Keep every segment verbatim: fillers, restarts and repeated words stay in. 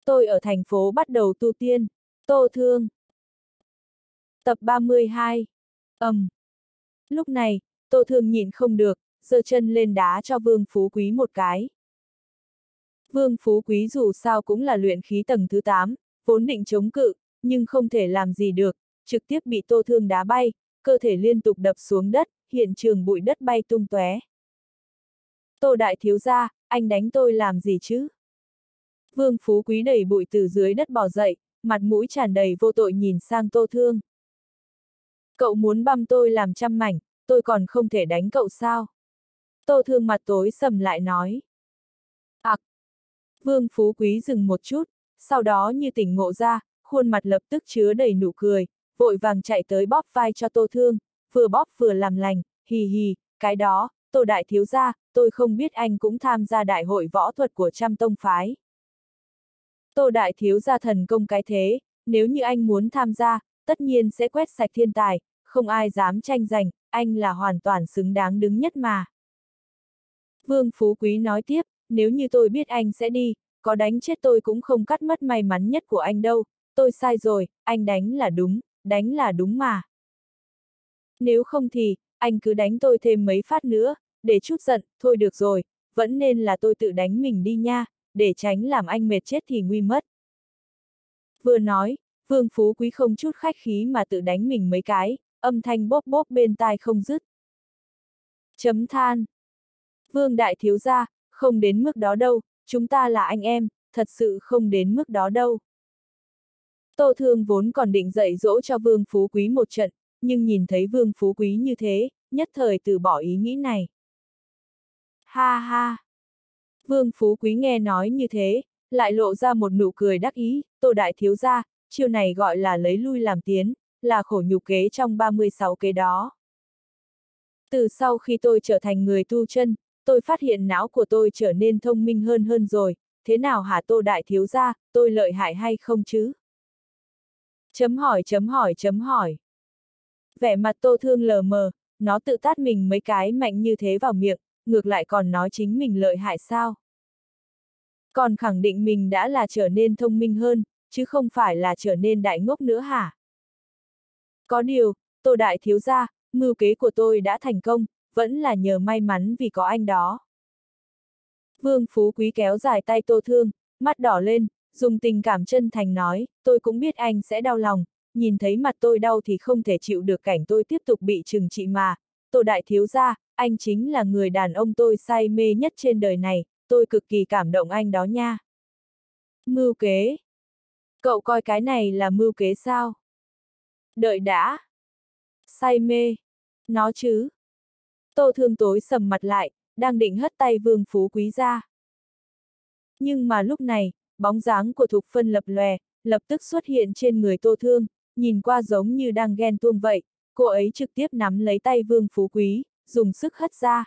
tôi ở thành phố bắt đầu tu tiên. Tô Thương. Tập ba mươi hai. Ầm. Um. Lúc này, Tô Thương nhịn không được, giơ chân lên đá cho Vương Phú Quý một cái. Vương Phú Quý dù sao cũng là luyện khí tầng thứ tám, vốn định chống cự, nhưng không thể làm gì được, trực tiếp bị Tô Thương đá bay, cơ thể liên tục đập xuống đất, hiện trường bụi đất bay tung tóe. Tô đại thiếu gia, anh đánh tôi làm gì chứ? Vương Phú Quý đẩy bụi từ dưới đất bò dậy, mặt mũi tràn đầy vô tội nhìn sang Tô Thương. Cậu muốn băm tôi làm trăm mảnh, tôi còn không thể đánh cậu sao? Tô Thương mặt tối sầm lại nói. Ặc! À, Vương Phú Quý dừng một chút, sau đó như tỉnh ngộ ra, khuôn mặt lập tức chứa đầy nụ cười, vội vàng chạy tới bóp vai cho Tô Thương, vừa bóp vừa làm lành, hì hì, cái đó, Tô đại thiếu gia, tôi không biết anh cũng tham gia đại hội võ thuật của trăm tông phái. Tô đại thiếu gia thần công cái thế, nếu như anh muốn tham gia, tất nhiên sẽ quét sạch thiên tài, không ai dám tranh giành, anh là hoàn toàn xứng đáng đứng nhất mà. Vương Phú Quý nói tiếp, nếu như tôi biết anh sẽ đi, có đánh chết tôi cũng không cắt mất may mắn nhất của anh đâu, tôi sai rồi, anh đánh là đúng, đánh là đúng mà. Nếu không thì, anh cứ đánh tôi thêm mấy phát nữa, để chút giận, thôi được rồi, vẫn nên là tôi tự đánh mình đi nha, để tránh làm anh mệt chết thì nguy mất. Vừa nói, Vương Phú Quý không chút khách khí mà tự đánh mình mấy cái, âm thanh bóp bóp bên tai không dứt. Chấm than. Vương đại thiếu gia, không đến mức đó đâu, chúng ta là anh em, thật sự không đến mức đó đâu. Tô Thương vốn còn định dạy dỗ cho Vương Phú Quý một trận, nhưng nhìn thấy Vương Phú Quý như thế, nhất thời từ bỏ ý nghĩ này. Ha ha! Vương Phú Quý nghe nói như thế, lại lộ ra một nụ cười đắc ý, Tô đại thiếu gia, chiêu này gọi là lấy lui làm tiến, là khổ nhục kế trong ba mươi sáu kế đó. Từ sau khi tôi trở thành người tu chân, tôi phát hiện não của tôi trở nên thông minh hơn hơn rồi, thế nào hả Tô đại thiếu gia, tôi lợi hại hay không chứ? Chấm hỏi chấm hỏi chấm hỏi. Vẻ mặt Tô Thương lờ mờ, nó tự tát mình mấy cái mạnh như thế vào miệng, ngược lại còn nói chính mình lợi hại sao? Còn khẳng định mình đã là trở nên thông minh hơn, chứ không phải là trở nên đại ngốc nữa hả? Có điều, Tô đại thiếu gia, mưu kế của tôi đã thành công, vẫn là nhờ may mắn vì có anh đó. Vương Phú Quý kéo dài tay Tô Thương, mắt đỏ lên, dùng tình cảm chân thành nói, tôi cũng biết anh sẽ đau lòng, nhìn thấy mặt tôi đau thì không thể chịu được cảnh tôi tiếp tục bị trừng trị mà. Tô đại thiếu gia, anh chính là người đàn ông tôi say mê nhất trên đời này, tôi cực kỳ cảm động anh đó nha. Mưu kế. Cậu coi cái này là mưu kế sao? Đợi đã. Say mê. Nó chứ. Tô Thương tối sầm mặt lại, đang định hất tay Vương Phú Quý ra. Nhưng mà lúc này, bóng dáng của Thục Phân lập lòe, lập tức xuất hiện trên người Tô Thương, nhìn qua giống như đang ghen tuông vậy, cô ấy trực tiếp nắm lấy tay Vương Phú Quý, dùng sức hất ra.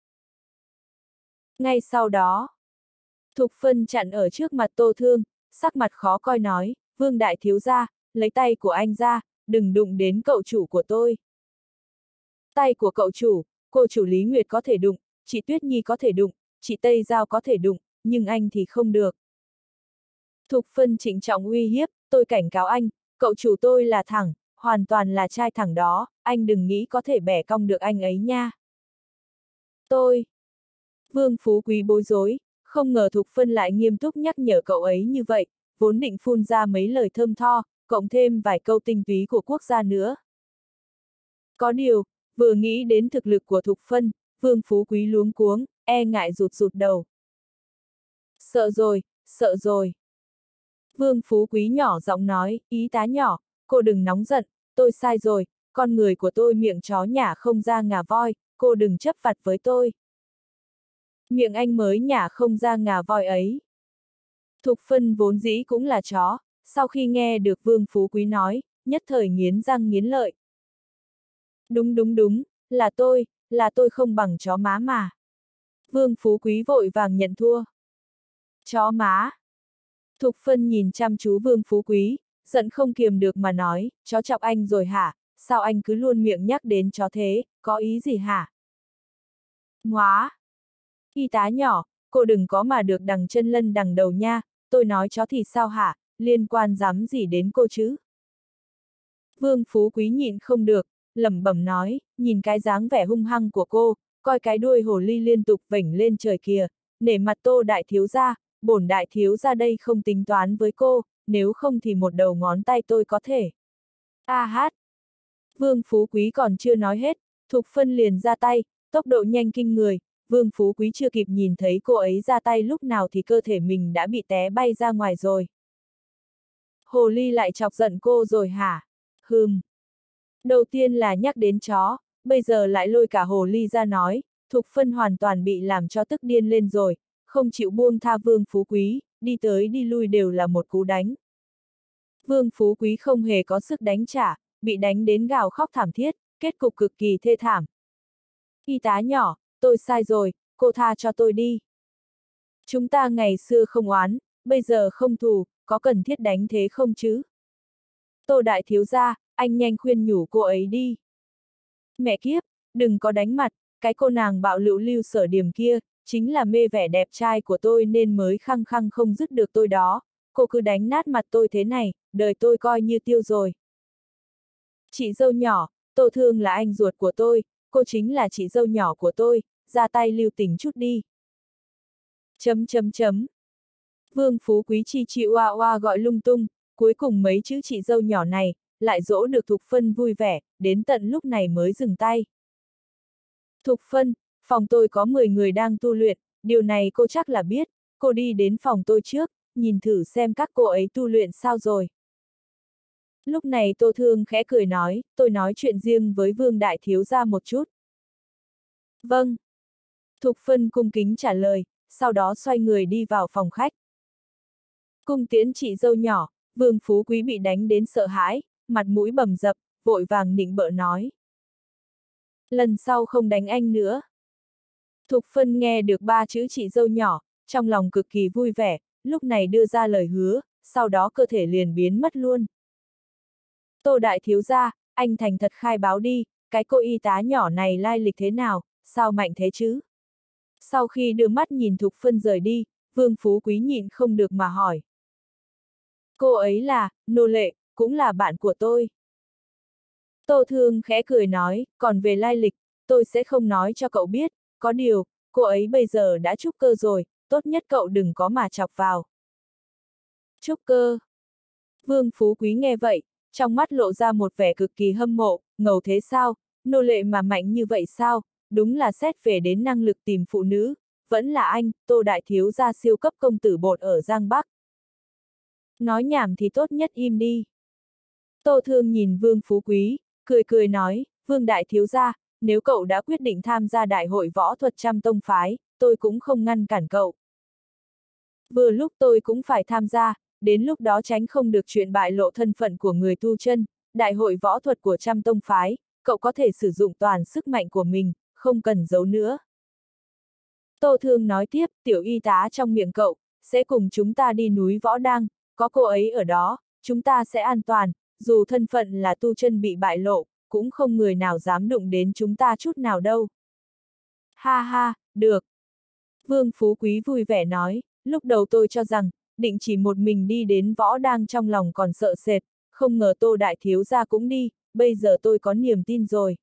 Ngay sau đó, Thục Phân chặn ở trước mặt Tô Thương, sắc mặt khó coi nói, Vương đại thiếu gia, lấy tay của anh ra, đừng đụng đến cậu chủ của tôi. Tay của cậu chủ, cô chủ Lý Nguyệt có thể đụng, chị Tuyết Nhi có thể đụng, chị Tây Giao có thể đụng, nhưng anh thì không được. Thục Phân trịnh trọng uy hiếp, tôi cảnh cáo anh, cậu chủ tôi là thẳng, hoàn toàn là trai thẳng đó, anh đừng nghĩ có thể bẻ cong được anh ấy nha. Tôi. Vương Phú Quý bối rối, không ngờ Thục Phân lại nghiêm túc nhắc nhở cậu ấy như vậy, vốn định phun ra mấy lời thơm tho, cộng thêm vài câu tinh túy của quốc gia nữa. Có điều, vừa nghĩ đến thực lực của Thục Phân, Vương Phú Quý luống cuống, e ngại rụt rụt đầu. Sợ rồi, sợ rồi. Vương Phú Quý nhỏ giọng nói, ý tá nhỏ, cô đừng nóng giận, tôi sai rồi, con người của tôi miệng chó nhả không ra ngà voi, cô đừng chấp vặt với tôi. Miệng anh mới nhả không ra ngà voi ấy. Thục Phân vốn dĩ cũng là chó, sau khi nghe được Vương Phú Quý nói, nhất thời nghiến răng nghiến lợi. Đúng đúng đúng, là tôi, là tôi không bằng chó má mà. Vương Phú Quý vội vàng nhận thua. Chó má. Thục Phân nhìn chăm chú Vương Phú Quý, giận không kiềm được mà nói, chó chọc anh rồi hả, sao anh cứ luôn miệng nhắc đến chó thế, có ý gì hả? Ngoá. Y tá nhỏ, cô đừng có mà được đằng chân lân đằng đầu nha, tôi nói chó thì sao hả, liên quan dám gì đến cô chứ? Vương Phú Quý nhịn không được, lẩm bẩm nói, nhìn cái dáng vẻ hung hăng của cô, coi cái đuôi hồ ly liên tục vểnh lên trời kìa, nể mặt Tô đại thiếu gia, bổn đại thiếu gia đây không tính toán với cô, nếu không thì một đầu ngón tay tôi có thể. A hát. Vương Phú Quý còn chưa nói hết, Thục Phân liền ra tay, tốc độ nhanh kinh người, Vương Phú Quý chưa kịp nhìn thấy cô ấy ra tay lúc nào thì cơ thể mình đã bị té bay ra ngoài rồi. Hồ ly lại chọc giận cô rồi hả? Hừm. Đầu tiên là nhắc đến chó, bây giờ lại lôi cả hồ ly ra nói, Thục Phân hoàn toàn bị làm cho tức điên lên rồi, không chịu buông tha Vương Phú Quý, đi tới đi lui đều là một cú đánh. Vương Phú Quý không hề có sức đánh trả, bị đánh đến gào khóc thảm thiết, kết cục cực kỳ thê thảm. Y tá nhỏ, tôi sai rồi, cô tha cho tôi đi. Chúng ta ngày xưa không oán, bây giờ không thù, có cần thiết đánh thế không chứ? Tô đại thiếu gia, anh nhanh khuyên nhủ cô ấy đi. Mẹ kiếp, đừng có đánh mặt, cái cô nàng bạo lựu lưu sở điểm kia, chính là mê vẻ đẹp trai của tôi nên mới khăng khăng không dứt được tôi đó, cô cứ đánh nát mặt tôi thế này, đời tôi coi như tiêu rồi. Chị dâu nhỏ, Tô Thương là anh ruột của tôi, cô chính là chị dâu nhỏ của tôi, ra tay lưu tình chút đi. Chấm chấm chấm. Vương Phú Quý chi chị oa oa gọi lung tung, cuối cùng mấy chữ chị dâu nhỏ này, lại dỗ được Thục Phân vui vẻ, đến tận lúc này mới dừng tay. Thục Phân, phòng tôi có mười người đang tu luyện, điều này cô chắc là biết, cô đi đến phòng tôi trước, nhìn thử xem các cô ấy tu luyện sao rồi. Lúc này Tô Thương khẽ cười nói, tôi nói chuyện riêng với Vương đại thiếu gia một chút. Vâng. Thục Phân cung kính trả lời, sau đó xoay người đi vào phòng khách. Cung tiễn chị dâu nhỏ, Vương Phú Quý bị đánh đến sợ hãi, mặt mũi bầm dập, vội vàng nịnh bợ nói. Lần sau không đánh anh nữa. Thục Phân nghe được ba chữ chị dâu nhỏ, trong lòng cực kỳ vui vẻ, lúc này đưa ra lời hứa, sau đó cơ thể liền biến mất luôn. Tô đại thiếu gia, anh thành thật khai báo đi, cái cô y tá nhỏ này lai lịch thế nào, sao mạnh thế chứ? Sau khi đưa mắt nhìn Thục Phân rời đi, Vương Phú Quý nhịn không được mà hỏi. Cô ấy là, nô lệ, cũng là bạn của tôi. Tô Thương khẽ cười nói, còn về lai lịch, tôi sẽ không nói cho cậu biết, có điều, cô ấy bây giờ đã trúc cơ rồi, tốt nhất cậu đừng có mà chọc vào. Trúc cơ. Vương Phú Quý nghe vậy, trong mắt lộ ra một vẻ cực kỳ hâm mộ, ngầu thế sao, nô lệ mà mạnh như vậy sao, đúng là xét về đến năng lực tìm phụ nữ, vẫn là anh, Tô đại thiếu gia siêu cấp công tử bột ở Giang Bắc. Nói nhảm thì tốt nhất im đi. Tô Thương nhìn Vương Phú Quý, cười cười nói, Vương đại thiếu gia, nếu cậu đã quyết định tham gia đại hội võ thuật trăm tông phái, tôi cũng không ngăn cản cậu. Vừa lúc tôi cũng phải tham gia, đến lúc đó tránh không được chuyện bại lộ thân phận của người tu chân, đại hội võ thuật của trăm tông phái, cậu có thể sử dụng toàn sức mạnh của mình, không cần giấu nữa. Tô Thương nói tiếp, tiểu y tá trong miệng cậu, sẽ cùng chúng ta đi núi Võ Đăng, có cô ấy ở đó, chúng ta sẽ an toàn, dù thân phận là tu chân bị bại lộ, cũng không người nào dám đụng đến chúng ta chút nào đâu. Ha ha, được. Vương Phú Quý vui vẻ nói, lúc đầu tôi cho rằng, định chỉ một mình đi đến Võ Đăng trong lòng còn sợ sệt, không ngờ Tô đại thiếu gia cũng đi, bây giờ tôi có niềm tin rồi.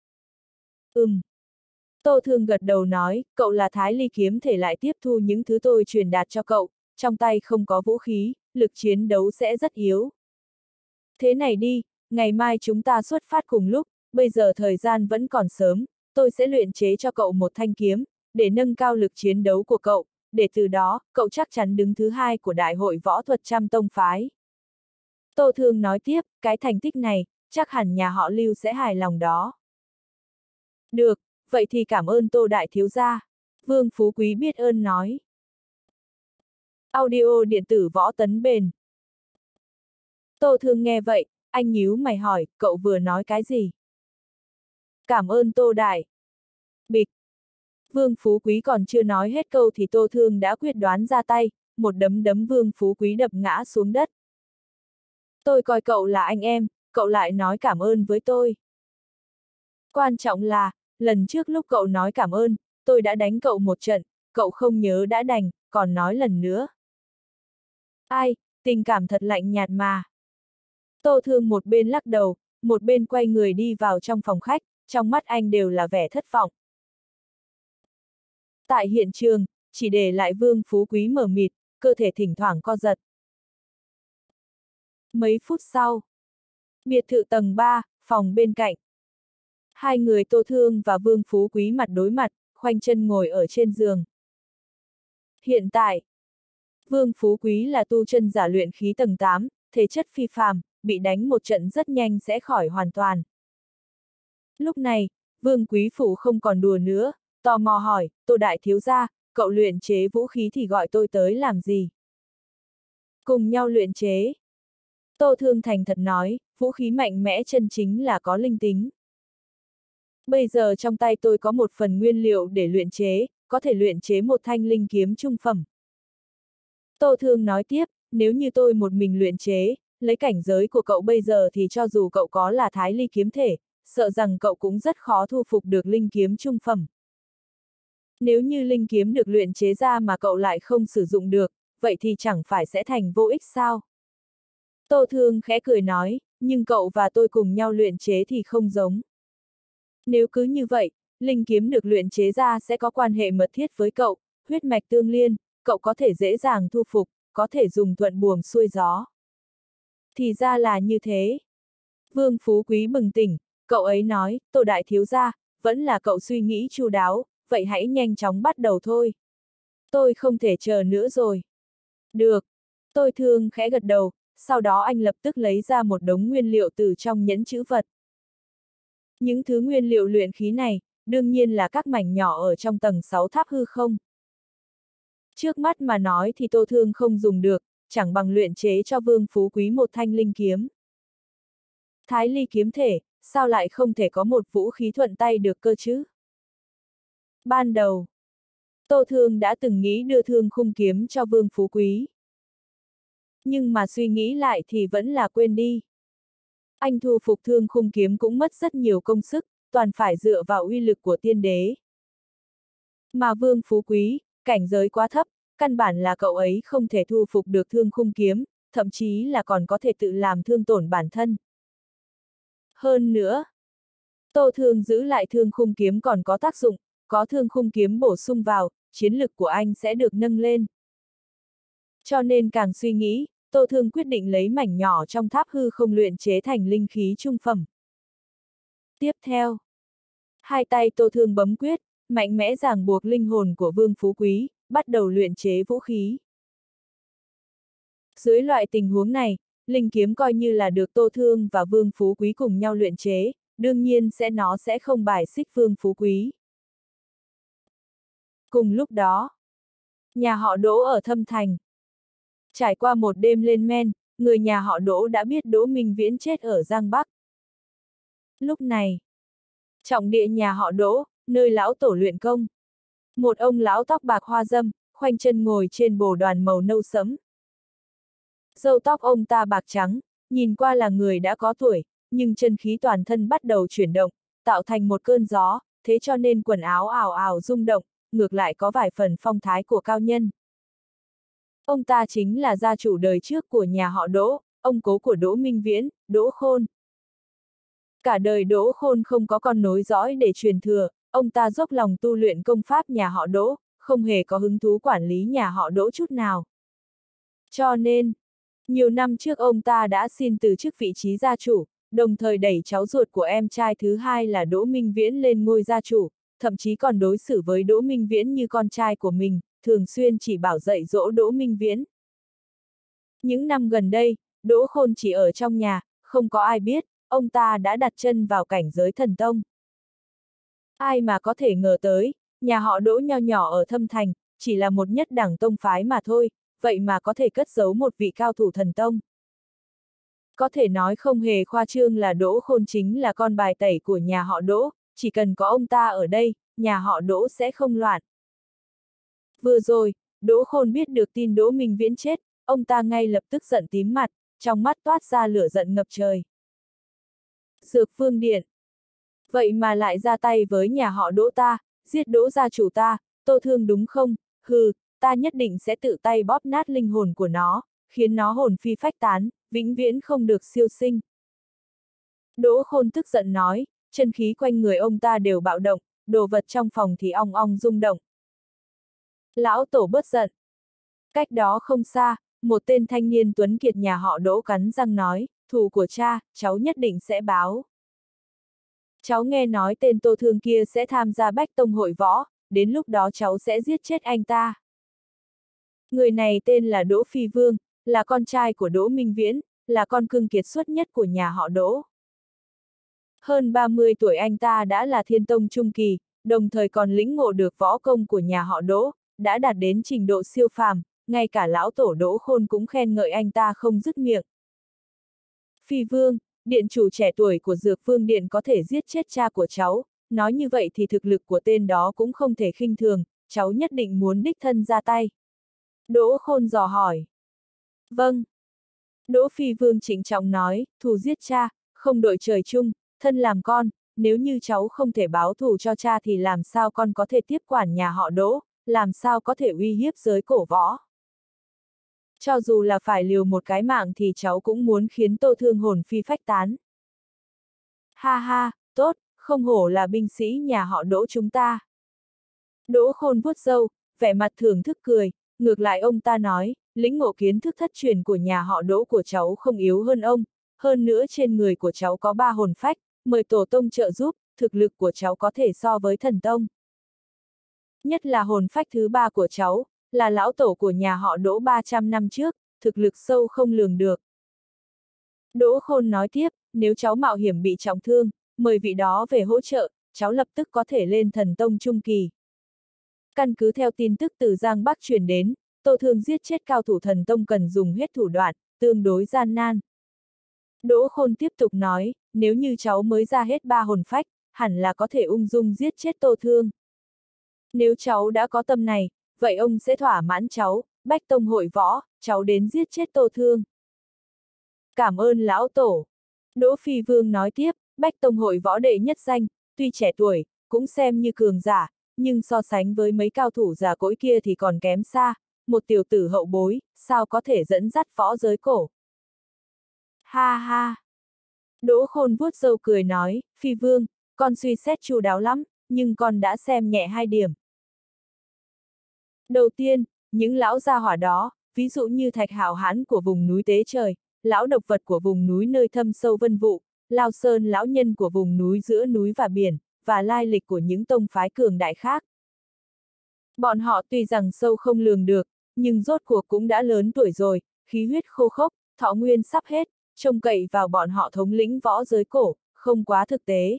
Ừm. Tô Thương gật đầu nói, cậu là Thái Ly kiếm thể lại tiếp thu những thứ tôi truyền đạt cho cậu, trong tay không có vũ khí, lực chiến đấu sẽ rất yếu. Thế này đi, ngày mai chúng ta xuất phát cùng lúc, bây giờ thời gian vẫn còn sớm, tôi sẽ luyện chế cho cậu một thanh kiếm, để nâng cao lực chiến đấu của cậu, để từ đó, cậu chắc chắn đứng thứ hai của Đại hội Võ thuật trăm tông phái. Tô Thương nói tiếp, cái thành tích này, chắc hẳn nhà họ Lưu sẽ hài lòng đó. Được, vậy thì cảm ơn Tô đại thiếu gia. Vương Phú Quý biết ơn nói. Audio điện tử Võ Tấn Bền. Tô Thương nghe vậy, anh nhíu mày hỏi, cậu vừa nói cái gì? Cảm ơn Tô đại. Bịch. Vương Phú Quý còn chưa nói hết câu thì Tô Thương đã quyết đoán ra tay, một đấm đấm Vương Phú Quý đập ngã xuống đất. Tôi coi cậu là anh em, cậu lại nói cảm ơn với tôi. Quan trọng là, lần trước lúc cậu nói cảm ơn, tôi đã đánh cậu một trận, cậu không nhớ đã đành, còn nói lần nữa. Ai, tình cảm thật lạnh nhạt mà. Tô Thương một bên lắc đầu, một bên quay người đi vào trong phòng khách, trong mắt anh đều là vẻ thất vọng. Tại hiện trường, chỉ để lại Vương Phú Quý mờ mịt, cơ thể thỉnh thoảng co giật. Mấy phút sau, biệt thự tầng ba, phòng bên cạnh. Hai người Tô Thương và Vương Phú Quý mặt đối mặt, khoanh chân ngồi ở trên giường. Hiện tại, Vương Phú Quý là tu chân giả luyện khí tầng tám, thể chất phi phàm, bị đánh một trận rất nhanh sẽ khỏi hoàn toàn. Lúc này, Vương Quý Phủ không còn đùa nữa, tò mò hỏi, Tô đại thiếu gia, cậu luyện chế vũ khí thì gọi tôi tới làm gì? Cùng nhau luyện chế. Tô Thương thành thật nói, vũ khí mạnh mẽ chân chính là có linh tính. Bây giờ trong tay tôi có một phần nguyên liệu để luyện chế, có thể luyện chế một thanh linh kiếm trung phẩm. Tô Thương nói tiếp, nếu như tôi một mình luyện chế, lấy cảnh giới của cậu bây giờ thì cho dù cậu có là thái ly kiếm thể, sợ rằng cậu cũng rất khó thu phục được linh kiếm trung phẩm. Nếu như linh kiếm được luyện chế ra mà cậu lại không sử dụng được, vậy thì chẳng phải sẽ thành vô ích sao? Tô Thương khẽ cười nói, nhưng cậu và tôi cùng nhau luyện chế thì không giống. Nếu cứ như vậy, linh kiếm được luyện chế ra sẽ có quan hệ mật thiết với cậu, huyết mạch tương liên, cậu có thể dễ dàng thu phục, có thể dùng thuận buồm xuôi gió. Thì ra là như thế. Vương Phú Quý bừng tỉnh, cậu ấy nói, Tô đại thiếu gia, vẫn là cậu suy nghĩ chu đáo, vậy hãy nhanh chóng bắt đầu thôi. Tôi không thể chờ nữa rồi. Được. Tôi Thương khẽ gật đầu, sau đó anh lập tức lấy ra một đống nguyên liệu từ trong nhẫn trữ vật. Những thứ nguyên liệu luyện khí này, đương nhiên là các mảnh nhỏ ở trong tầng sáu tháp hư không. Trước mắt mà nói thì Tô Thương không dùng được, chẳng bằng luyện chế cho Vương Phú Quý một thanh linh kiếm. Thái ly kiếm thể, sao lại không thể có một vũ khí thuận tay được cơ chứ? Ban đầu, Tô Thương đã từng nghĩ đưa Thương khung kiếm cho Vương Phú Quý. Nhưng mà suy nghĩ lại thì vẫn là quên đi. Anh thu phục Thương khung kiếm cũng mất rất nhiều công sức, toàn phải dựa vào uy lực của tiên đế. Mà Vương Phú Quý, cảnh giới quá thấp, căn bản là cậu ấy không thể thu phục được Thương khung kiếm, thậm chí là còn có thể tự làm thương tổn bản thân. Hơn nữa, Tô Thương giữ lại Thương khung kiếm còn có tác dụng, có Thương khung kiếm bổ sung vào, chiến lực của anh sẽ được nâng lên. Cho nên càng suy nghĩ, Tô Thương quyết định lấy mảnh nhỏ trong tháp hư không luyện chế thành linh khí trung phẩm. Tiếp theo, hai tay Tô Thương bấm quyết, mạnh mẽ ràng buộc linh hồn của Vương Phú Quý, bắt đầu luyện chế vũ khí. Dưới loại tình huống này, linh kiếm coi như là được Tô Thương và Vương Phú Quý cùng nhau luyện chế, đương nhiên sẽ nó sẽ không bài xích Vương Phú Quý. Cùng lúc đó, nhà họ Đỗ ở Thâm Thành. Trải qua một đêm lên men, người nhà họ Đỗ đã biết Đỗ Minh Viễn chết ở Giang Bắc. Lúc này, trọng địa nhà họ Đỗ, nơi lão tổ luyện công. Một ông lão tóc bạc hoa râm, khoanh chân ngồi trên bồ đoàn màu nâu sẫm. Râu tóc ông ta bạc trắng, nhìn qua là người đã có tuổi, nhưng chân khí toàn thân bắt đầu chuyển động, tạo thành một cơn gió, thế cho nên quần áo ào ào rung động, ngược lại có vài phần phong thái của cao nhân. Ông ta chính là gia chủ đời trước của nhà họ Đỗ, ông cố của Đỗ Minh Viễn, Đỗ Khôn. Cả đời Đỗ Khôn không có con nối dõi để truyền thừa, ông ta dốc lòng tu luyện công pháp nhà họ Đỗ, không hề có hứng thú quản lý nhà họ Đỗ chút nào. Cho nên, nhiều năm trước ông ta đã xin từ chức vị trí gia chủ, đồng thời đẩy cháu ruột của em trai thứ hai là Đỗ Minh Viễn lên ngôi gia chủ, thậm chí còn đối xử với Đỗ Minh Viễn như con trai của mình, thường xuyên chỉ bảo dạy dỗ Đỗ Minh Viễn. Những năm gần đây, Đỗ Khôn chỉ ở trong nhà, không có ai biết, ông ta đã đặt chân vào cảnh giới thần tông. Ai mà có thể ngờ tới, nhà họ Đỗ nho nhỏ ở Thâm Thành, chỉ là một nhất đẳng tông phái mà thôi, vậy mà có thể cất giấu một vị cao thủ thần tông. Có thể nói không hề khoa trương là Đỗ Khôn chính là con bài tẩy của nhà họ Đỗ, chỉ cần có ông ta ở đây, nhà họ Đỗ sẽ không loạn. Vừa rồi, Đỗ Khôn biết được tin Đỗ Minh Viễn chết, ông ta ngay lập tức giận tím mặt, trong mắt toát ra lửa giận ngập trời. Dược Phương Điện. Vậy mà lại ra tay với nhà họ Đỗ ta, giết Đỗ gia chủ ta, Tô Thương đúng không? Hừ, ta nhất định sẽ tự tay bóp nát linh hồn của nó, khiến nó hồn phi phách tán, vĩnh viễn không được siêu sinh. Đỗ Khôn tức giận nói, chân khí quanh người ông ta đều bạo động, đồ vật trong phòng thì ong ong rung động. Lão Tổ bớt giận. Cách đó không xa, một tên thanh niên tuấn kiệt nhà họ Đỗ cắn răng nói, thù của cha, cháu nhất định sẽ báo. Cháu nghe nói tên Tô Thương kia sẽ tham gia Bách Tông hội võ, đến lúc đó cháu sẽ giết chết anh ta. Người này tên là Đỗ Phi Vương, là con trai của Đỗ Minh Viễn, là con cưng kiệt xuất nhất của nhà họ Đỗ. Hơn ba mươi tuổi anh ta đã là thiên tông trung kỳ, đồng thời còn lĩnh ngộ được võ công của nhà họ Đỗ, đã đạt đến trình độ siêu phàm, ngay cả lão tổ Đỗ Khôn cũng khen ngợi anh ta không dứt miệng. Phi Vương, điện chủ trẻ tuổi của Dược Vương Điện có thể giết chết cha của cháu, nói như vậy thì thực lực của tên đó cũng không thể khinh thường, cháu nhất định muốn đích thân ra tay. Đỗ Khôn dò hỏi. Vâng. Đỗ Phi Vương trịnh trọng nói, thù giết cha, không đội trời chung, thân làm con, nếu như cháu không thể báo thù cho cha thì làm sao con có thể tiếp quản nhà họ Đỗ, làm sao có thể uy hiếp giới cổ võ. Cho dù là phải liều một cái mạng thì cháu cũng muốn khiến Tô Thương hồn phi phách tán. Ha ha, tốt, không hổ là binh sĩ nhà họ Đỗ chúng ta. Đỗ Khôn vuốt râu, vẻ mặt thưởng thức cười, ngược lại ông ta nói, lĩnh ngộ kiến thức thất truyền của nhà họ Đỗ của cháu không yếu hơn ông, hơn nữa trên người của cháu có ba hồn phách, mời tổ tông trợ giúp, thực lực của cháu có thể so với thần tông. Nhất là hồn phách thứ ba của cháu, là lão tổ của nhà họ Đỗ ba trăm năm trước, thực lực sâu không lường được. Đỗ Khôn nói tiếp, nếu cháu mạo hiểm bị trọng thương, mời vị đó về hỗ trợ, cháu lập tức có thể lên thần tông trung kỳ. Căn cứ theo tin tức từ Giang Bắc truyền đến, Tô Thương giết chết cao thủ thần tông cần dùng huyết thủ đoạn, tương đối gian nan. Đỗ Khôn tiếp tục nói, nếu như cháu mới ra hết ba hồn phách, hẳn là có thể ung dung giết chết Tô Thương. Nếu cháu đã có tâm này, vậy ông sẽ thỏa mãn cháu, Bách Tông hội võ, cháu đến giết chết Tô Thương. Cảm ơn lão tổ. Đỗ Phi Vương nói tiếp, Bách Tông hội võ đệ nhất danh, tuy trẻ tuổi, cũng xem như cường giả, nhưng so sánh với mấy cao thủ già cỗi kia thì còn kém xa, một tiểu tử hậu bối, sao có thể dẫn dắt võ giới cổ. Ha ha. Đỗ Khôn vuốt râu cười nói, Phi Vương, con suy xét chu đáo lắm, nhưng con đã xem nhẹ hai điểm. Đầu tiên, những lão gia hỏa đó, ví dụ như Thạch Hảo Hán của vùng núi Tế Trời, lão độc vật của vùng núi nơi thâm sâu vân vụ, Lao Sơn lão nhân của vùng núi giữa núi và biển, và lai lịch của những tông phái cường đại khác. Bọn họ tuy rằng sâu không lường được, nhưng rốt cuộc cũng đã lớn tuổi rồi, khí huyết khô khốc, thọ nguyên sắp hết, trông cậy vào bọn họ thống lĩnh võ giới cổ, không quá thực tế.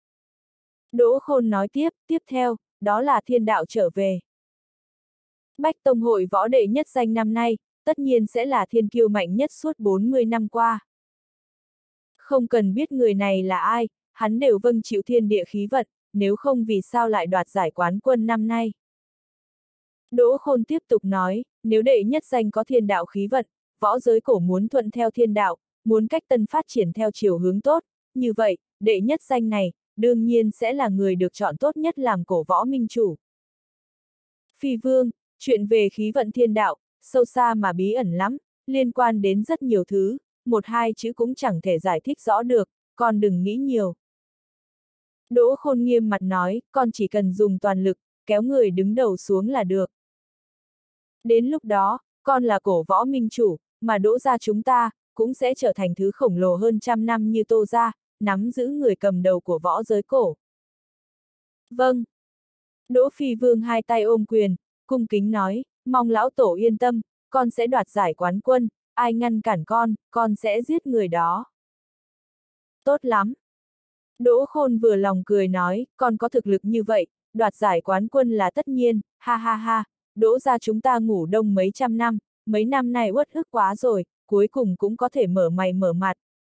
Đỗ Khôn nói tiếp, tiếp theo, đó là thiên đạo trở về. Bách Tông hội võ đệ nhất danh năm nay, tất nhiên sẽ là thiên kiêu mạnh nhất suốt bốn mươi năm qua. Không cần biết người này là ai, hắn đều vâng chịu thiên địa khí vận, nếu không vì sao lại đoạt giải quán quân năm nay. Đỗ Khôn tiếp tục nói, nếu đệ nhất danh có thiên đạo khí vận, võ giới cổ muốn thuận theo thiên đạo, muốn cách tân phát triển theo chiều hướng tốt, như vậy, đệ nhất danh này, đương nhiên sẽ là người được chọn tốt nhất làm cổ võ minh chủ. Phi Vương, chuyện về khí vận thiên đạo, sâu xa mà bí ẩn lắm, liên quan đến rất nhiều thứ, một hai chữ cũng chẳng thể giải thích rõ được, con đừng nghĩ nhiều. Đỗ Khôn nghiêm mặt nói, con chỉ cần dùng toàn lực, kéo người đứng đầu xuống là được. Đến lúc đó, con là cổ võ minh chủ, mà Đỗ gia chúng ta, cũng sẽ trở thành thứ khổng lồ hơn trăm năm như Tô gia, nắm giữ người cầm đầu của võ giới cổ. Vâng. Đỗ Phi Vương hai tay ôm quyền, cung kính nói, mong lão tổ yên tâm, con sẽ đoạt giải quán quân, ai ngăn cản con, con sẽ giết người đó. Tốt lắm. Đỗ Khôn vừa lòng cười nói, con có thực lực như vậy, đoạt giải quán quân là tất nhiên, ha ha ha, Đỗ gia chúng ta ngủ đông mấy trăm năm, mấy năm nay uất ức quá rồi, cuối cùng cũng có thể mở mày mở mặt.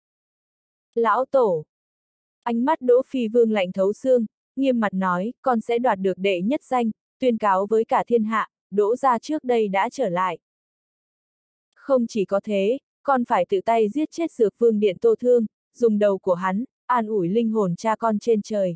Lão tổ. Ánh mắt Đỗ Phi Vương lạnh thấu xương, nghiêm mặt nói, con sẽ đoạt được đệ nhất danh, tuyên cáo với cả thiên hạ, Đỗ gia trước đây đã trở lại. Không chỉ có thế, con phải tự tay giết chết Dược Vương Điện Tô Thương, dùng đầu của hắn, an ủi linh hồn cha con trên trời.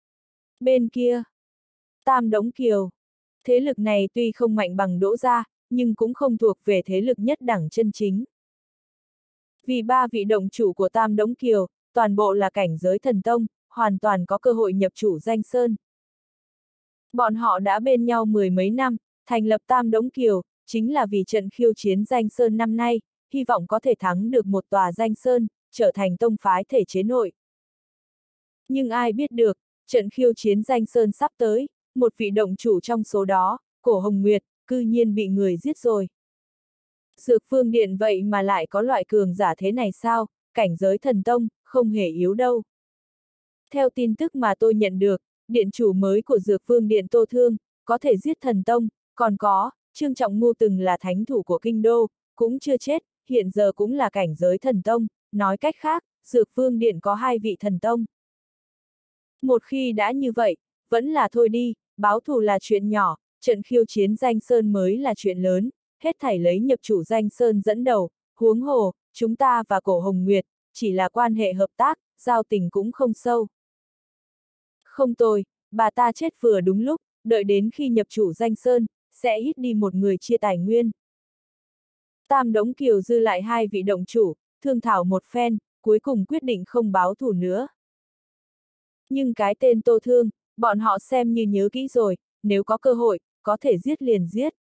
Bên kia, Tam Đống Kiều. Thế lực này tuy không mạnh bằng Đỗ gia, nhưng cũng không thuộc về thế lực nhất đẳng chân chính. Vì ba vị động chủ của Tam Đống Kiều, toàn bộ là cảnh giới thần tông, hoàn toàn có cơ hội nhập chủ Danh Sơn. Bọn họ đã bên nhau mười mấy năm, thành lập Tam Đống Kiều, chính là vì trận khiêu chiến Danh Sơn năm nay, hy vọng có thể thắng được một tòa Danh Sơn, trở thành tông phái thể chế nội. Nhưng ai biết được, trận khiêu chiến Danh Sơn sắp tới, một vị động chủ trong số đó, Cổ Hồng Nguyệt, cư nhiên bị người giết rồi. Dược Phương Điện vậy mà lại có loại cường giả thế này sao, cảnh giới thần tông, không hề yếu đâu. Theo tin tức mà tôi nhận được, điện chủ mới của Dược Phương Điện Tô Thương, có thể giết thần tông, còn có, Trương Trọng Ngu từng là thánh thủ của kinh đô, cũng chưa chết, hiện giờ cũng là cảnh giới thần tông, nói cách khác, Dược Phương Điện có hai vị thần tông. Một khi đã như vậy, vẫn là thôi đi, báo thù là chuyện nhỏ, trận khiêu chiến Danh Sơn mới là chuyện lớn, hết thảy lấy nhập chủ Danh Sơn dẫn đầu, huống hồ, chúng ta và Cổ Hồng Nguyệt, chỉ là quan hệ hợp tác, giao tình cũng không sâu. Không tồi, bà ta chết vừa đúng lúc, đợi đến khi nhập chủ Danh Sơn, sẽ ít đi một người chia tài nguyên. Tam Đống Kiều dư lại hai vị động chủ, thương thảo một phen, cuối cùng quyết định không báo thù nữa. Nhưng cái tên Tô Thương, bọn họ xem như nhớ kỹ rồi, nếu có cơ hội, có thể giết liền giết.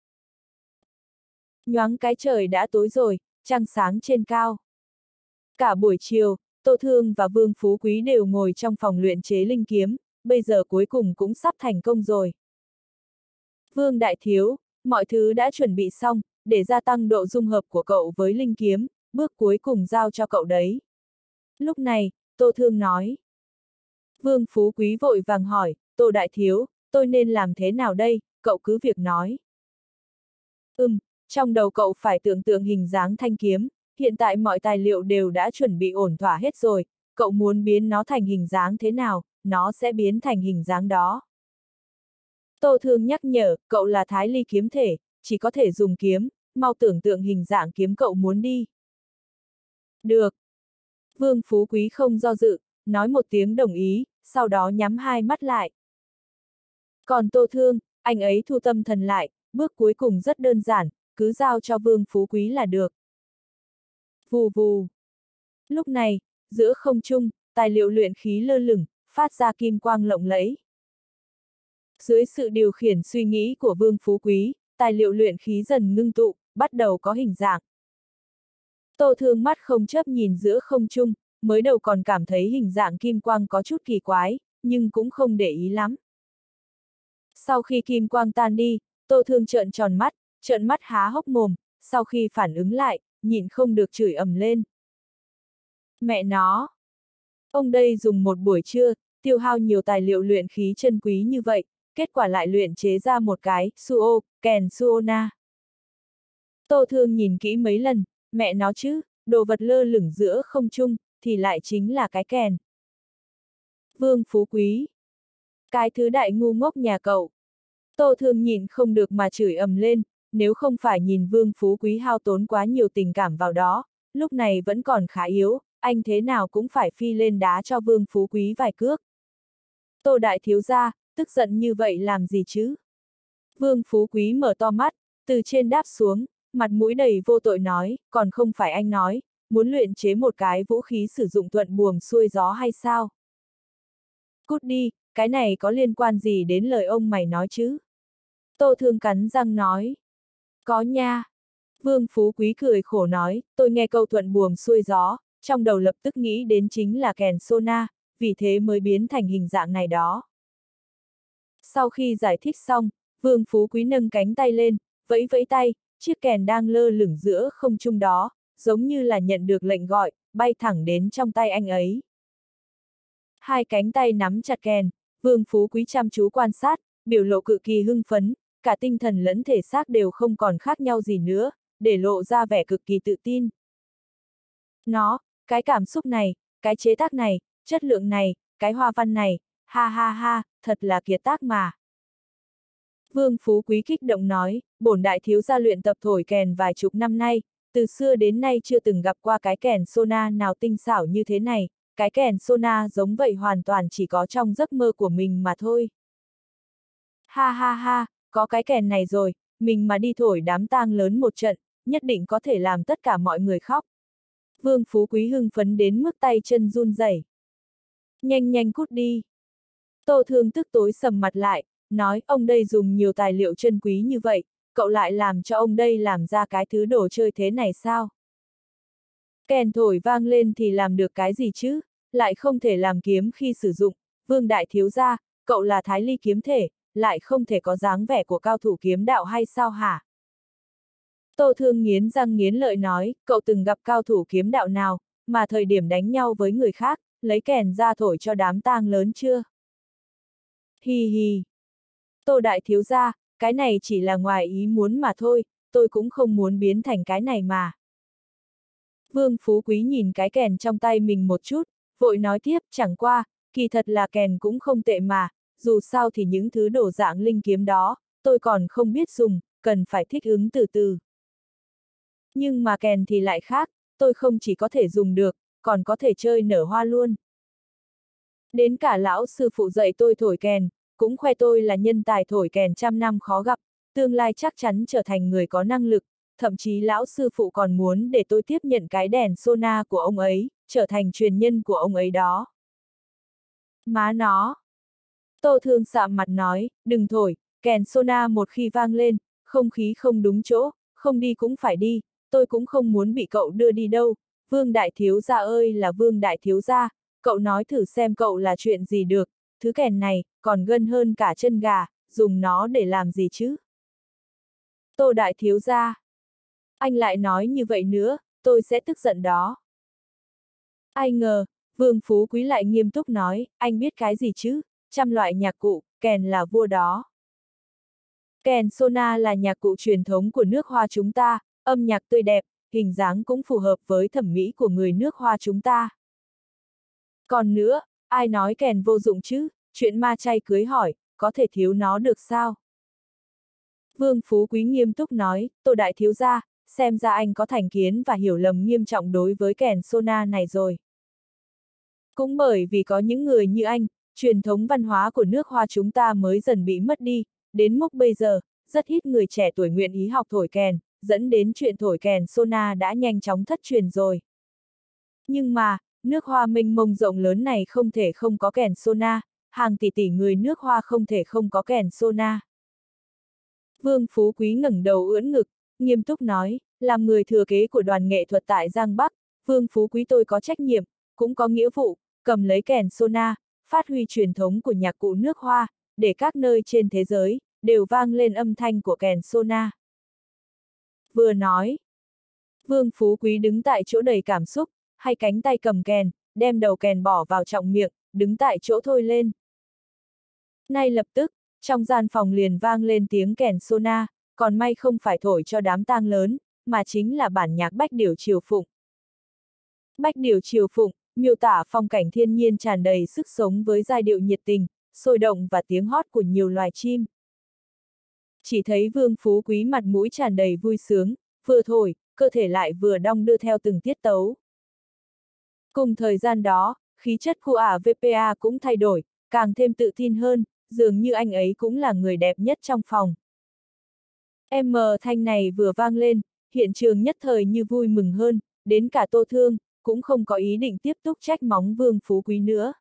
Nhoáng cái trời đã tối rồi, trăng sáng trên cao. Cả buổi chiều, Tô Thương và Vương Phú Quý đều ngồi trong phòng luyện chế linh kiếm, bây giờ cuối cùng cũng sắp thành công rồi. Vương Đại Thiếu, mọi thứ đã chuẩn bị xong, để gia tăng độ dung hợp của cậu với linh kiếm, bước cuối cùng giao cho cậu đấy. Lúc này, Tô Thương nói. Vương Phú Quý vội vàng hỏi, Tô Đại Thiếu, tôi nên làm thế nào đây, cậu cứ việc nói. Ừm, trong đầu cậu phải tưởng tượng hình dáng thanh kiếm, hiện tại mọi tài liệu đều đã chuẩn bị ổn thỏa hết rồi, cậu muốn biến nó thành hình dáng thế nào, nó sẽ biến thành hình dáng đó. Tô Thương nhắc nhở, cậu là Thái Ly kiếm thể, chỉ có thể dùng kiếm, mau tưởng tượng hình dạng kiếm cậu muốn đi. Được. Vương Phú Quý không do dự, nói một tiếng đồng ý, sau đó nhắm hai mắt lại. Còn Tô Thương, anh ấy thu tâm thần lại, bước cuối cùng rất đơn giản, cứ giao cho Vương Phú Quý là được. Vù vù. Lúc này, giữa không trung, tài liệu luyện khí lơ lửng, phát ra kim quang lộng lẫy. Dưới sự điều khiển suy nghĩ của Vương Phú Quý, tài liệu luyện khí dần ngưng tụ, bắt đầu có hình dạng. Tô Thương mắt không chớp nhìn giữa không trung, mới đầu còn cảm thấy hình dạng kim quang có chút kỳ quái, nhưng cũng không để ý lắm. Sau khi kim quang tan đi, Tô Thương trợn tròn mắt, trợn mắt há hốc mồm, sau khi phản ứng lại, nhịn không được chửi ầm lên. Mẹ nó! Ông đây dùng một buổi trưa, tiêu hao nhiều tài liệu luyện khí chân quý như vậy, kết quả lại luyện chế ra một cái, Suo, kèn Suona. Tô Thương nhìn kỹ mấy lần, mẹ nó chứ, đồ vật lơ lửng giữa không trung, thì lại chính là cái kèn. Vương Phú Quý. Cái thứ đại ngu ngốc nhà cậu. Tô Thương nhìn không được mà chửi ầm lên, nếu không phải nhìn Vương Phú Quý hao tốn quá nhiều tình cảm vào đó, lúc này vẫn còn khá yếu, anh thế nào cũng phải phi lên đá cho Vương Phú Quý vài cước. Tô Đại Thiếu gia, tức giận như vậy làm gì chứ? Vương Phú Quý mở to mắt, từ trên đáp xuống, mặt mũi đầy vô tội nói, còn không phải anh nói, muốn luyện chế một cái vũ khí sử dụng thuận buồm xuôi gió hay sao? Cút đi, cái này có liên quan gì đến lời ông mày nói chứ? Tô Thương cắn răng nói. Có nha. Vương Phú Quý cười khổ nói, tôi nghe câu thuận buồm xuôi gió, trong đầu lập tức nghĩ đến chính là kèn Sona, vì thế mới biến thành hình dạng này đó. Sau khi giải thích xong, Vương Phú Quý nâng cánh tay lên, vẫy vẫy tay, chiếc kèn đang lơ lửng giữa không trung đó, giống như là nhận được lệnh gọi, bay thẳng đến trong tay anh ấy. Hai cánh tay nắm chặt kèn, Vương Phú Quý chăm chú quan sát, biểu lộ cực kỳ hưng phấn, cả tinh thần lẫn thể xác đều không còn khác nhau gì nữa, để lộ ra vẻ cực kỳ tự tin. Nó, cái cảm xúc này, cái chế tác này, chất lượng này, cái hoa văn này, ha ha ha, thật là kiệt tác mà. Vương Phú Quý kích động nói, bổn đại thiếu gia luyện tập thổi kèn vài chục năm nay, từ xưa đến nay chưa từng gặp qua cái kèn Sona nào tinh xảo như thế này, cái kèn Sona giống vậy hoàn toàn chỉ có trong giấc mơ của mình mà thôi. Ha ha ha, có cái kèn này rồi, mình mà đi thổi đám tang lớn một trận, nhất định có thể làm tất cả mọi người khóc. Vương Phú Quý hưng phấn đến mức tay chân run rẩy. Nhanh nhanh cút đi. Tô Thương tức tối sầm mặt lại, nói ông đây dùng nhiều tài liệu chân quý như vậy, cậu lại làm cho ông đây làm ra cái thứ đồ chơi thế này sao? Kèn thổi vang lên thì làm được cái gì chứ, lại không thể làm kiếm khi sử dụng, Vương đại thiếu gia, cậu là Thái Ly kiếm thể, lại không thể có dáng vẻ của cao thủ kiếm đạo hay sao hả? Tô Thương nghiến răng nghiến lợi nói, cậu từng gặp cao thủ kiếm đạo nào, mà thời điểm đánh nhau với người khác, lấy kèn ra thổi cho đám tang lớn chưa? Hi hi. Tô đại thiếu gia, cái này chỉ là ngoài ý muốn mà thôi, tôi cũng không muốn biến thành cái này mà. Vương Phú Quý nhìn cái kèn trong tay mình một chút, vội nói tiếp, chẳng qua, kỳ thật là kèn cũng không tệ mà, dù sao thì những thứ đồ dạng linh kiếm đó, tôi còn không biết dùng, cần phải thích ứng từ từ. Nhưng mà kèn thì lại khác, tôi không chỉ có thể dùng được, còn có thể chơi nở hoa luôn. Đến cả lão sư phụ dạy tôi thổi kèn, cũng khoe tôi là nhân tài thổi kèn trăm năm khó gặp, tương lai chắc chắn trở thành người có năng lực, thậm chí lão sư phụ còn muốn để tôi tiếp nhận cái đèn Sona của ông ấy, trở thành truyền nhân của ông ấy đó. Má nó! Tô Thương sạm mặt nói, đừng thổi, kèn Sona một khi vang lên, không khí không đúng chỗ, không đi cũng phải đi, tôi cũng không muốn bị cậu đưa đi đâu, Vương đại thiếu gia ơi là Vương đại thiếu gia, cậu nói thử xem cậu là chuyện gì được, thứ kèn này, còn gân hơn cả chân gà, dùng nó để làm gì chứ? Tô đại thiếu gia! Anh lại nói như vậy nữa, tôi sẽ tức giận đó. Ai ngờ, Vương Phú Quý lại nghiêm túc nói, anh biết cái gì chứ, trăm loại nhạc cụ, kèn là vua đó. Kèn Sona là nhạc cụ truyền thống của nước Hoa chúng ta, âm nhạc tươi đẹp, hình dáng cũng phù hợp với thẩm mỹ của người nước Hoa chúng ta. Còn nữa, ai nói kèn vô dụng chứ, chuyện ma chay cưới hỏi, có thể thiếu nó được sao? Vương Phú Quý nghiêm túc nói, Tô đại thiếu gia, xem ra anh có thành kiến và hiểu lầm nghiêm trọng đối với kèn Sona này rồi. Cũng bởi vì có những người như anh, truyền thống văn hóa của nước Hoa chúng ta mới dần bị mất đi, đến mức bây giờ, rất ít người trẻ tuổi nguyện ý học thổi kèn, dẫn đến chuyện thổi kèn Sona đã nhanh chóng thất truyền rồi. Nhưng mà, nước Hoa mênh mông rộng lớn này không thể không có kèn Sona, hàng tỷ tỷ người nước Hoa không thể không có kèn Sona. Vương Phú Quý ngẩng đầu ưỡn ngực, nghiêm túc nói, làm người thừa kế của đoàn nghệ thuật tại Giang Bắc, Vương Phú Quý tôi có trách nhiệm, cũng có nghĩa vụ, cầm lấy kèn Sona, phát huy truyền thống của nhạc cụ nước Hoa, để các nơi trên thế giới, đều vang lên âm thanh của kèn Sona. Vừa nói, Vương Phú Quý đứng tại chỗ đầy cảm xúc, hai cánh tay cầm kèn, đem đầu kèn bỏ vào trọng miệng, đứng tại chỗ thôi lên. Ngay lập tức, trong gian phòng liền vang lên tiếng kèn Sona, còn may không phải thổi cho đám tang lớn, mà chính là bản nhạc Bách Điểu Triều Phụng. Bách Điểu Triều Phụng, miêu tả phong cảnh thiên nhiên tràn đầy sức sống với giai điệu nhiệt tình, sôi động và tiếng hót của nhiều loài chim. Chỉ thấy Vương Phú Quý mặt mũi tràn đầy vui sướng, vừa thổi, cơ thể lại vừa đong đưa theo từng tiết tấu. Cùng thời gian đó, khí chất của ả vê pê a cũng thay đổi, càng thêm tự tin hơn, dường như anh ấy cũng là người đẹp nhất trong phòng. M thanh này vừa vang lên, hiện trường nhất thời như vui mừng hơn, đến cả Tô Thương, cũng không có ý định tiếp tục trách móc Vương Phú Quý nữa.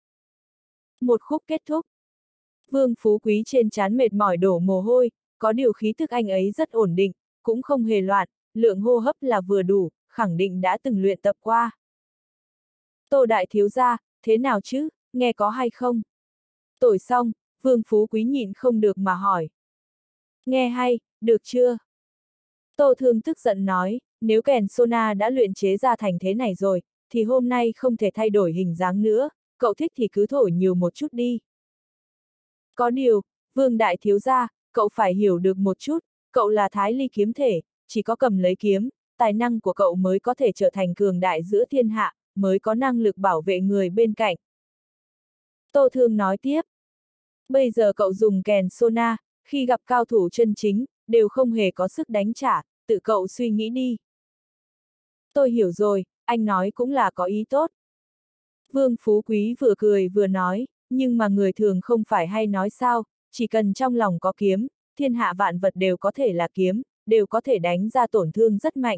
Một khúc kết thúc. Vương Phú Quý trên trán mệt mỏi đổ mồ hôi, có điều khí tức anh ấy rất ổn định, cũng không hề loạn, lượng hô hấp là vừa đủ, khẳng định đã từng luyện tập qua. Tô đại thiếu gia, thế nào chứ, nghe có hay không? Thổi xong, Vương Phú Quý nhịn không được mà hỏi. Nghe hay, được chưa? Tô Thương tức giận nói, nếu kèn Sona đã luyện chế ra thành thế này rồi, thì hôm nay không thể thay đổi hình dáng nữa, cậu thích thì cứ thổi nhiều một chút đi. Có điều, Vương đại thiếu gia, cậu phải hiểu được một chút, cậu là Thái Ly kiếm thể, chỉ có cầm lấy kiếm, tài năng của cậu mới có thể trở thành cường đại giữa thiên hạ, mới có năng lực bảo vệ người bên cạnh. Tô Thương nói tiếp. Bây giờ cậu dùng kèn Sona, khi gặp cao thủ chân chính, đều không hề có sức đánh trả, tự cậu suy nghĩ đi. Tôi hiểu rồi, anh nói cũng là có ý tốt. Vương Phú Quý vừa cười vừa nói, nhưng mà người thường không phải hay nói sao, chỉ cần trong lòng có kiếm, thiên hạ vạn vật đều có thể là kiếm, đều có thể đánh ra tổn thương rất mạnh.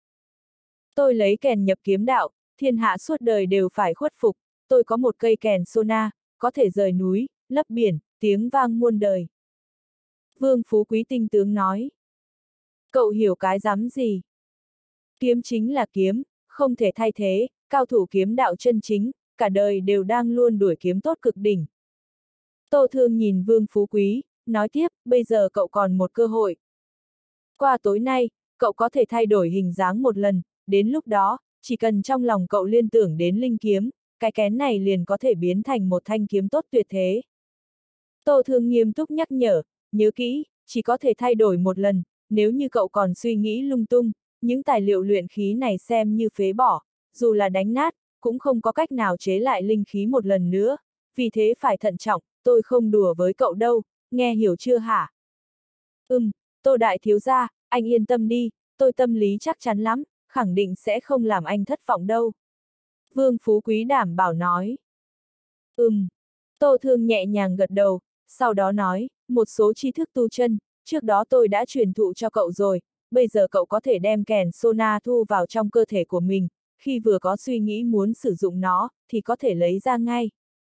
Tôi lấy kèn nhập kiếm đạo, thiên hạ suốt đời đều phải khuất phục, tôi có một cây kèn sona, có thể rời núi, lấp biển, tiếng vang muôn đời. Vương Phú Quý tinh tướng nói. Cậu hiểu cái rắm gì? Kiếm chính là kiếm, không thể thay thế, cao thủ kiếm đạo chân chính, cả đời đều đang luôn đuổi kiếm tốt cực đỉnh. Tô Thương nhìn Vương Phú Quý, nói tiếp, bây giờ cậu còn một cơ hội. Qua tối nay, cậu có thể thay đổi hình dáng một lần, đến lúc đó, chỉ cần trong lòng cậu liên tưởng đến linh kiếm, cái kén này liền có thể biến thành một thanh kiếm tốt tuyệt thế. Tô Thương nghiêm túc nhắc nhở, nhớ kỹ, chỉ có thể thay đổi một lần, nếu như cậu còn suy nghĩ lung tung, những tài liệu luyện khí này xem như phế bỏ, dù là đánh nát, cũng không có cách nào chế lại linh khí một lần nữa, vì thế phải thận trọng, tôi không đùa với cậu đâu, nghe hiểu chưa hả? Ừm, Tô đại thiếu gia, anh yên tâm đi, tôi tâm lý chắc chắn lắm, khẳng định sẽ không làm anh thất vọng đâu. Vương Phú Quý đảm bảo nói. Ừm, Tô Thương nhẹ nhàng gật đầu, sau đó nói, một số tri thức tu chân, trước đó tôi đã truyền thụ cho cậu rồi, bây giờ cậu có thể đem kèn sona thu vào trong cơ thể của mình, khi vừa có suy nghĩ muốn sử dụng nó, thì có thể lấy ra ngay.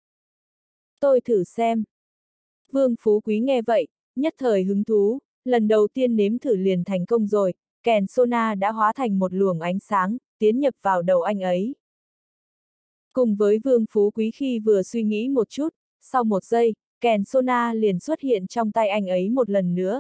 Tôi thử xem. Vương Phú Quý nghe vậy, nhất thời hứng thú, lần đầu tiên nếm thử liền thành công rồi, kèn sona đã hóa thành một luồng ánh sáng, tiến nhập vào đầu anh ấy. Cùng với Vương Phú Quý khi vừa suy nghĩ một chút, sau một giây, kèn sona liền xuất hiện trong tay anh ấy một lần nữa.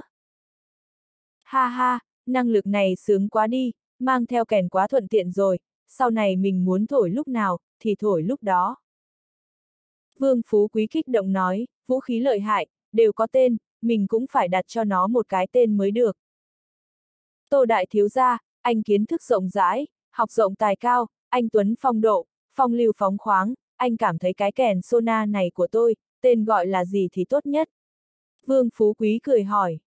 Ha ha, năng lực này sướng quá đi, mang theo kèn quá thuận tiện rồi, sau này mình muốn thổi lúc nào, thì thổi lúc đó. Vương Phú Quý kích động nói, vũ khí lợi hại, đều có tên, mình cũng phải đặt cho nó một cái tên mới được. Tô đại thiếu gia, anh kiến thức rộng rãi, học rộng tài cao, anh tuấn phong độ, phong lưu phóng khoáng, anh cảm thấy cái kèn sona này của tôi, tên gọi là gì thì tốt nhất? Vương Phú Quý cười hỏi.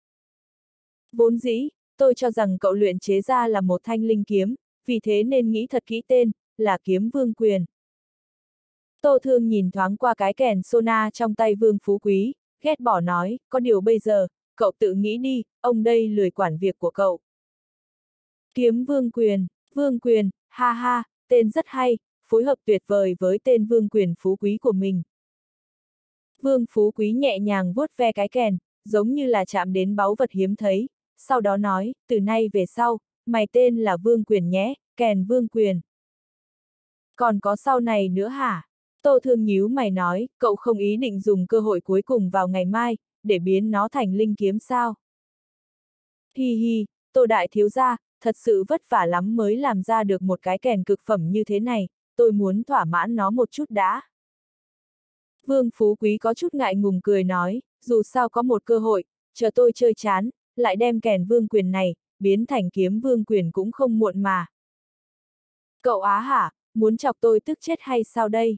Vốn dĩ, tôi cho rằng cậu luyện chế ra là một thanh linh kiếm, vì thế nên nghĩ thật kỹ tên, là kiếm vương quyền. Tô Thương nhìn thoáng qua cái kèn sona trong tay Vương Phú Quý, ghét bỏ nói, có điều bây giờ, cậu tự nghĩ đi, ông đây lười quản việc của cậu. Kiếm vương quyền, vương quyền, ha ha, tên rất hay, phối hợp tuyệt vời với tên vương quyền phú quý của mình. Vương Phú Quý nhẹ nhàng vuốt ve cái kèn, giống như là chạm đến báu vật hiếm thấy, sau đó nói, từ nay về sau, mày tên là Vương Quyền nhé, kèn Vương Quyền. Còn có sau này nữa hả? Tô Thương nhíu mày nói, cậu không ý định dùng cơ hội cuối cùng vào ngày mai, để biến nó thành linh kiếm sao? Hi hi, Tô đại thiếu gia, thật sự vất vả lắm mới làm ra được một cái kèn cực phẩm như thế này, tôi muốn thỏa mãn nó một chút đã. Vương Phú Quý có chút ngại ngùng cười nói, dù sao có một cơ hội, chờ tôi chơi chán, lại đem kèn vương quyền này, biến thành kiếm vương quyền cũng không muộn mà. Cậu á hả, muốn chọc tôi tức chết hay sao đây?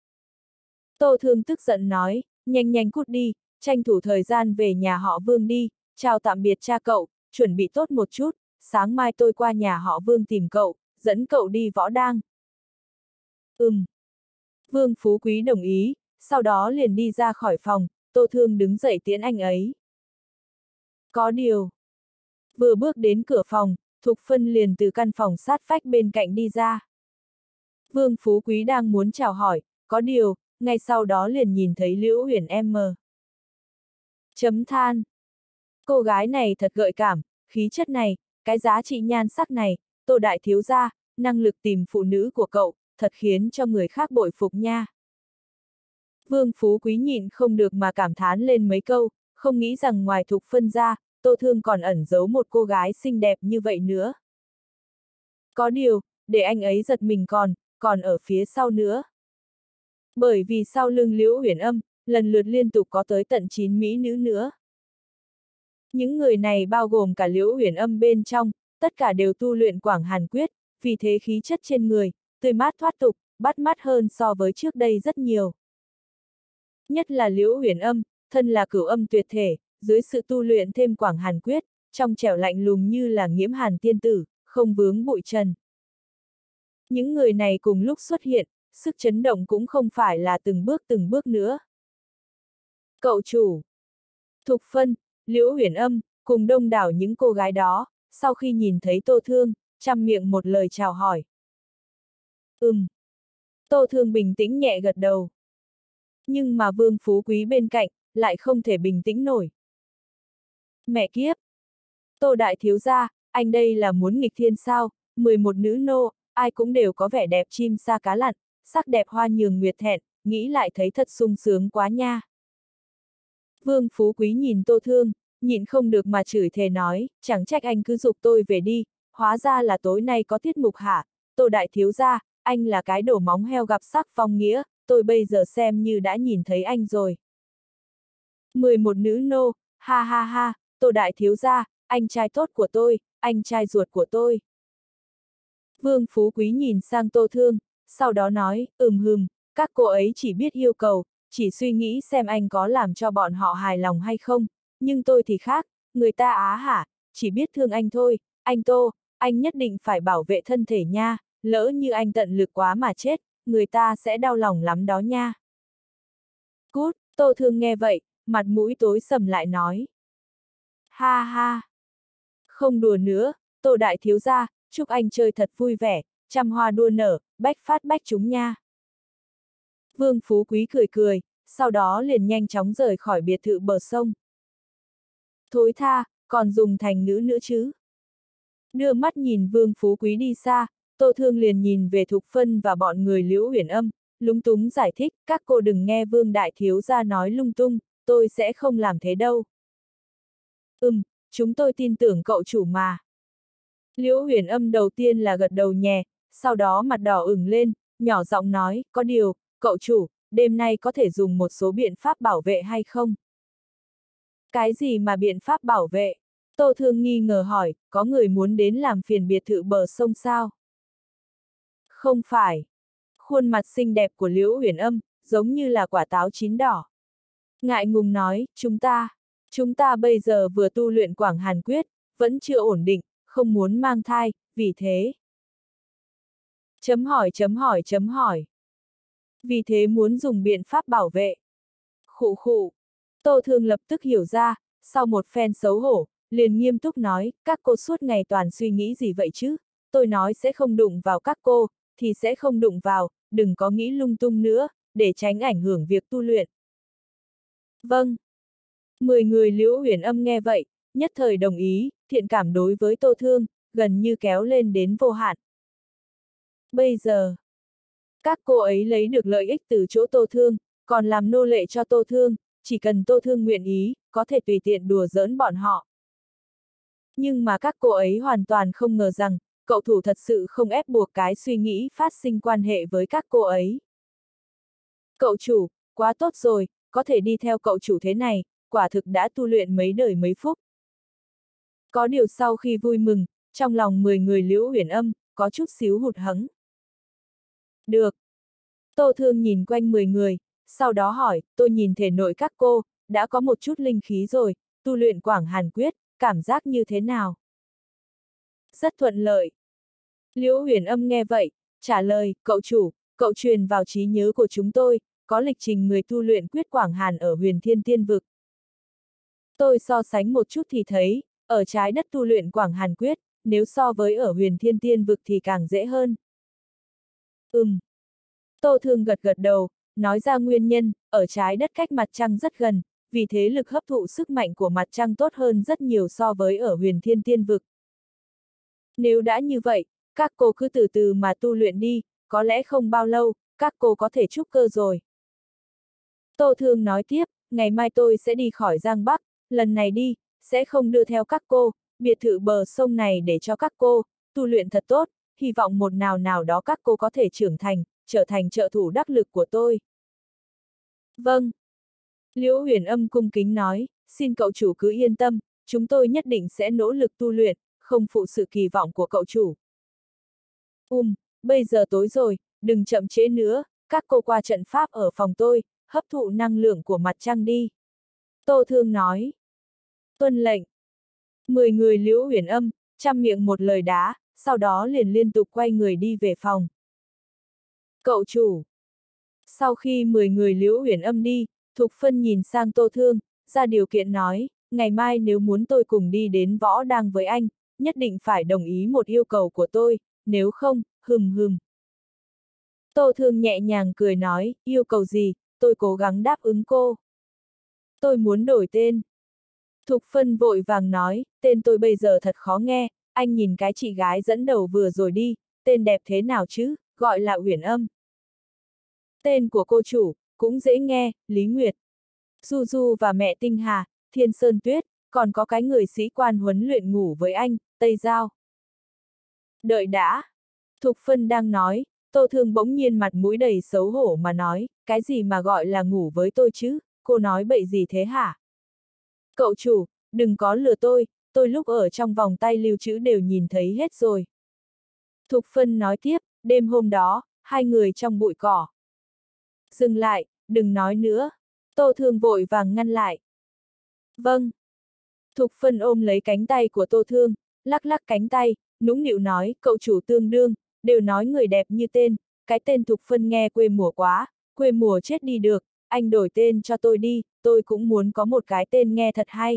Tô Thương tức giận nói, nhanh nhanh cút đi, tranh thủ thời gian về nhà họ Vương đi, chào tạm biệt cha cậu, chuẩn bị tốt một chút, sáng mai tôi qua nhà họ Vương tìm cậu, dẫn cậu đi võ đang. Ừm. Vương Phú Quý đồng ý, sau đó liền đi ra khỏi phòng, Tô Thương đứng dậy tiễn anh ấy. Có điều. Vừa bước đến cửa phòng, Thục Phân liền từ căn phòng sát vách bên cạnh đi ra. Vương Phú Quý đang muốn chào hỏi, có điều, ngay sau đó liền nhìn thấy Liễu Huyền em. Chấm than. Cô gái này thật gợi cảm, khí chất này, cái giá trị nhan sắc này, Tô đại thiếu gia, năng lực tìm phụ nữ của cậu, thật khiến cho người khác bội phục nha. Vương Phú Quý nhịn không được mà cảm thán lên mấy câu, không nghĩ rằng ngoài Thục Phân ra, Tô Thương còn ẩn giấu một cô gái xinh đẹp như vậy nữa. Có điều, để anh ấy giật mình còn, còn ở phía sau nữa. Bởi vì sau lưng Liễu Huyền Âm, lần lượt liên tục có tới tận chín mỹ nữ nữa. Những người này bao gồm cả Liễu Huyền Âm bên trong, tất cả đều tu luyện Quảng Hàn Quyết, vì thế khí chất trên người, tươi mát thoát tục, bắt mắt hơn so với trước đây rất nhiều. Nhất là Liễu Huyền Âm, thân là cửu âm tuyệt thể, dưới sự tu luyện thêm Quảng Hàn Quyết, trong trẻo lạnh lùng như là nghiễm hàn tiên tử, không vướng bụi trần. Những người này cùng lúc xuất hiện, sức chấn động cũng không phải là từng bước từng bước nữa. Cậu chủ. Thục Phân, Liễu Huyền Âm, cùng đông đảo những cô gái đó, sau khi nhìn thấy Tô Thương, chăm miệng một lời chào hỏi. Ừm. Tô Thương bình tĩnh nhẹ gật đầu. Nhưng mà Vương Phú Quý bên cạnh, lại không thể bình tĩnh nổi. Mẹ kiếp! Tô đại thiếu gia, anh đây là muốn nghịch thiên sao? mười một nữ nô, ai cũng đều có vẻ đẹp chim sa cá lặn, sắc đẹp hoa nhường nguyệt thẹn, nghĩ lại thấy thật sung sướng quá nha. Vương Phú Quý nhìn Tô Thương, nhịn không được mà chửi thề nói, chẳng trách anh cứ giục tôi về đi, hóa ra là tối nay có tiết mục hả? Tô đại thiếu gia, anh là cái đổ móng heo gặp sắc phong nghĩa, tôi bây giờ xem như đã nhìn thấy anh rồi. mười một nữ nô, ha ha ha, Tô đại thiếu gia, anh trai tốt của tôi, anh trai ruột của tôi. Vương Phú Quý nhìn sang Tô Thương, sau đó nói, ừm hừm, các cô ấy chỉ biết yêu cầu, chỉ suy nghĩ xem anh có làm cho bọn họ hài lòng hay không, nhưng tôi thì khác, người ta á hả, chỉ biết thương anh thôi, anh Tô, anh nhất định phải bảo vệ thân thể nha, lỡ như anh tận lực quá mà chết, người ta sẽ đau lòng lắm đó nha. Cút, Tô Thương nghe vậy, mặt mũi tối sầm lại nói. Ha ha. Không đùa nữa, Tô đại thiếu gia, chúc anh chơi thật vui vẻ, trăm hoa đua nở, bách phát bách trúng nha. Vương Phú Quý cười cười, sau đó liền nhanh chóng rời khỏi biệt thự bờ sông. Thối tha, còn dùng thành ngữ nữa chứ. Đưa mắt nhìn Vương Phú Quý đi xa, Tô Thương liền nhìn về Thục Phân và bọn người Liễu Huyền Âm, lúng túng giải thích, các cô đừng nghe Vương đại thiếu gia nói lung tung, tôi sẽ không làm thế đâu. Ừm, chúng tôi tin tưởng cậu chủ mà. Liễu Huyền Âm đầu tiên là gật đầu nhẹ, sau đó mặt đỏ ửng lên, nhỏ giọng nói, có điều, cậu chủ, đêm nay có thể dùng một số biện pháp bảo vệ hay không? Cái gì mà biện pháp bảo vệ? Tô Thương nghi ngờ hỏi, có người muốn đến làm phiền biệt thự bờ sông sao? Không phải. Khuôn mặt xinh đẹp của Liễu Huyền Âm, giống như là quả táo chín đỏ. Ngại ngùng nói, chúng ta, chúng ta bây giờ vừa tu luyện Quảng Hàn Quyết, vẫn chưa ổn định, không muốn mang thai, vì thế. Chấm hỏi chấm hỏi chấm hỏi. Vì thế muốn dùng biện pháp bảo vệ. Khụ khụ. Tô Thương lập tức hiểu ra, sau một phen xấu hổ, liền nghiêm túc nói, các cô suốt ngày toàn suy nghĩ gì vậy chứ? Tôi nói sẽ không đụng vào các cô, thì sẽ không đụng vào, đừng có nghĩ lung tung nữa, để tránh ảnh hưởng việc tu luyện. Vâng. Mười người Liễu Huyền Âm nghe vậy, nhất thời đồng ý, thiện cảm đối với Tô Thương, gần như kéo lên đến vô hạn. Bây giờ, các cô ấy lấy được lợi ích từ chỗ Tô Thương, còn làm nô lệ cho Tô Thương, chỉ cần Tô Thương nguyện ý, có thể tùy tiện đùa giỡn bọn họ. Nhưng mà các cô ấy hoàn toàn không ngờ rằng, cậu thủ thật sự không ép buộc cái suy nghĩ phát sinh quan hệ với các cô ấy. Cậu chủ, quá tốt rồi, có thể đi theo cậu chủ thế này, quả thực đã tu luyện mấy đời mấy phúc. Có điều sau khi vui mừng, trong lòng mười người Liễu Huyền Âm, có chút xíu hụt hẫng. Được. Tô Thương nhìn quanh mười người, sau đó hỏi, tôi nhìn thể nội các cô, đã có một chút linh khí rồi, tu luyện Quảng Hàn Quyết, cảm giác như thế nào? Rất thuận lợi. Liễu Huyền Âm nghe vậy, trả lời, cậu chủ, cậu truyền vào trí nhớ của chúng tôi, có lịch trình người tu luyện quyết Quảng Hàn ở Huyền Thiên Tiên Vực. Tôi so sánh một chút thì thấy, ở trái đất tu luyện Quảng Hàn Quyết, nếu so với ở Huyền Thiên Tiên Vực thì càng dễ hơn. Ừm. Tô Thương gật gật đầu, nói ra nguyên nhân, ở trái đất cách mặt trăng rất gần, vì thế lực hấp thụ sức mạnh của mặt trăng tốt hơn rất nhiều so với ở Huyền Thiên Tiên Vực. Nếu đã như vậy, các cô cứ từ từ mà tu luyện đi, có lẽ không bao lâu, các cô có thể trúc cơ rồi. Tô Thương nói tiếp, ngày mai tôi sẽ đi khỏi Giang Bắc, lần này đi, sẽ không đưa theo các cô, biệt thự bờ sông này để cho các cô, tu luyện thật tốt, hy vọng một nào nào đó các cô có thể trưởng thành, trở thành trợ thủ đắc lực của tôi. Vâng. Liễu Huyền Âm cung kính nói, xin cậu chủ cứ yên tâm, chúng tôi nhất định sẽ nỗ lực tu luyện, không phụ sự kỳ vọng của cậu chủ. Um, bây giờ tối rồi, đừng chậm trễ nữa, các cô qua trận pháp ở phòng tôi, hấp thụ năng lượng của mặt trăng đi. Tô Thương nói. Tuân lệnh. Mười người Liễu Huyền Âm, trăm miệng một lời đá, sau đó liền liên tục quay người đi về phòng. Cậu chủ. Sau khi mười người Liễu Huyền Âm đi, Thục Phân nhìn sang Tô Thương, ra điều kiện nói, ngày mai nếu muốn tôi cùng đi đến võ đang với anh, nhất định phải đồng ý một yêu cầu của tôi, nếu không, hừm hừm. Tô Thương nhẹ nhàng cười nói, yêu cầu gì, tôi cố gắng đáp ứng cô. Tôi muốn đổi tên. Thục Phân vội vàng nói, tên tôi bây giờ thật khó nghe, anh nhìn cái chị gái dẫn đầu vừa rồi đi, tên đẹp thế nào chứ, gọi là Uyển Âm. Tên của cô chủ, cũng dễ nghe, Lý Nguyệt. Du Du và mẹ Tinh Hà, Thiên Sơn Tuyết, còn có cái người sĩ quan huấn luyện ngủ với anh, Tây Giao. Đợi đã. Thục Phân đang nói, Tô Thương bỗng nhiên mặt mũi đầy xấu hổ mà nói, cái gì mà gọi là ngủ với tôi chứ, cô nói bậy gì thế hả? Cậu chủ, đừng có lừa tôi, tôi lúc ở trong vòng tay lưu trữ đều nhìn thấy hết rồi. Thục Phân nói tiếp, đêm hôm đó, hai người trong bụi cỏ. Dừng lại, đừng nói nữa. Tô Thương vội vàng ngăn lại. Vâng. Thục Phân ôm lấy cánh tay của Tô Thương, lắc lắc cánh tay, nũng nịu nói, cậu chủ tương đương, đều nói người đẹp như tên, cái tên Thục Phân nghe quê mùa quá, quê mùa chết đi được, anh đổi tên cho tôi đi, tôi cũng muốn có một cái tên nghe thật hay.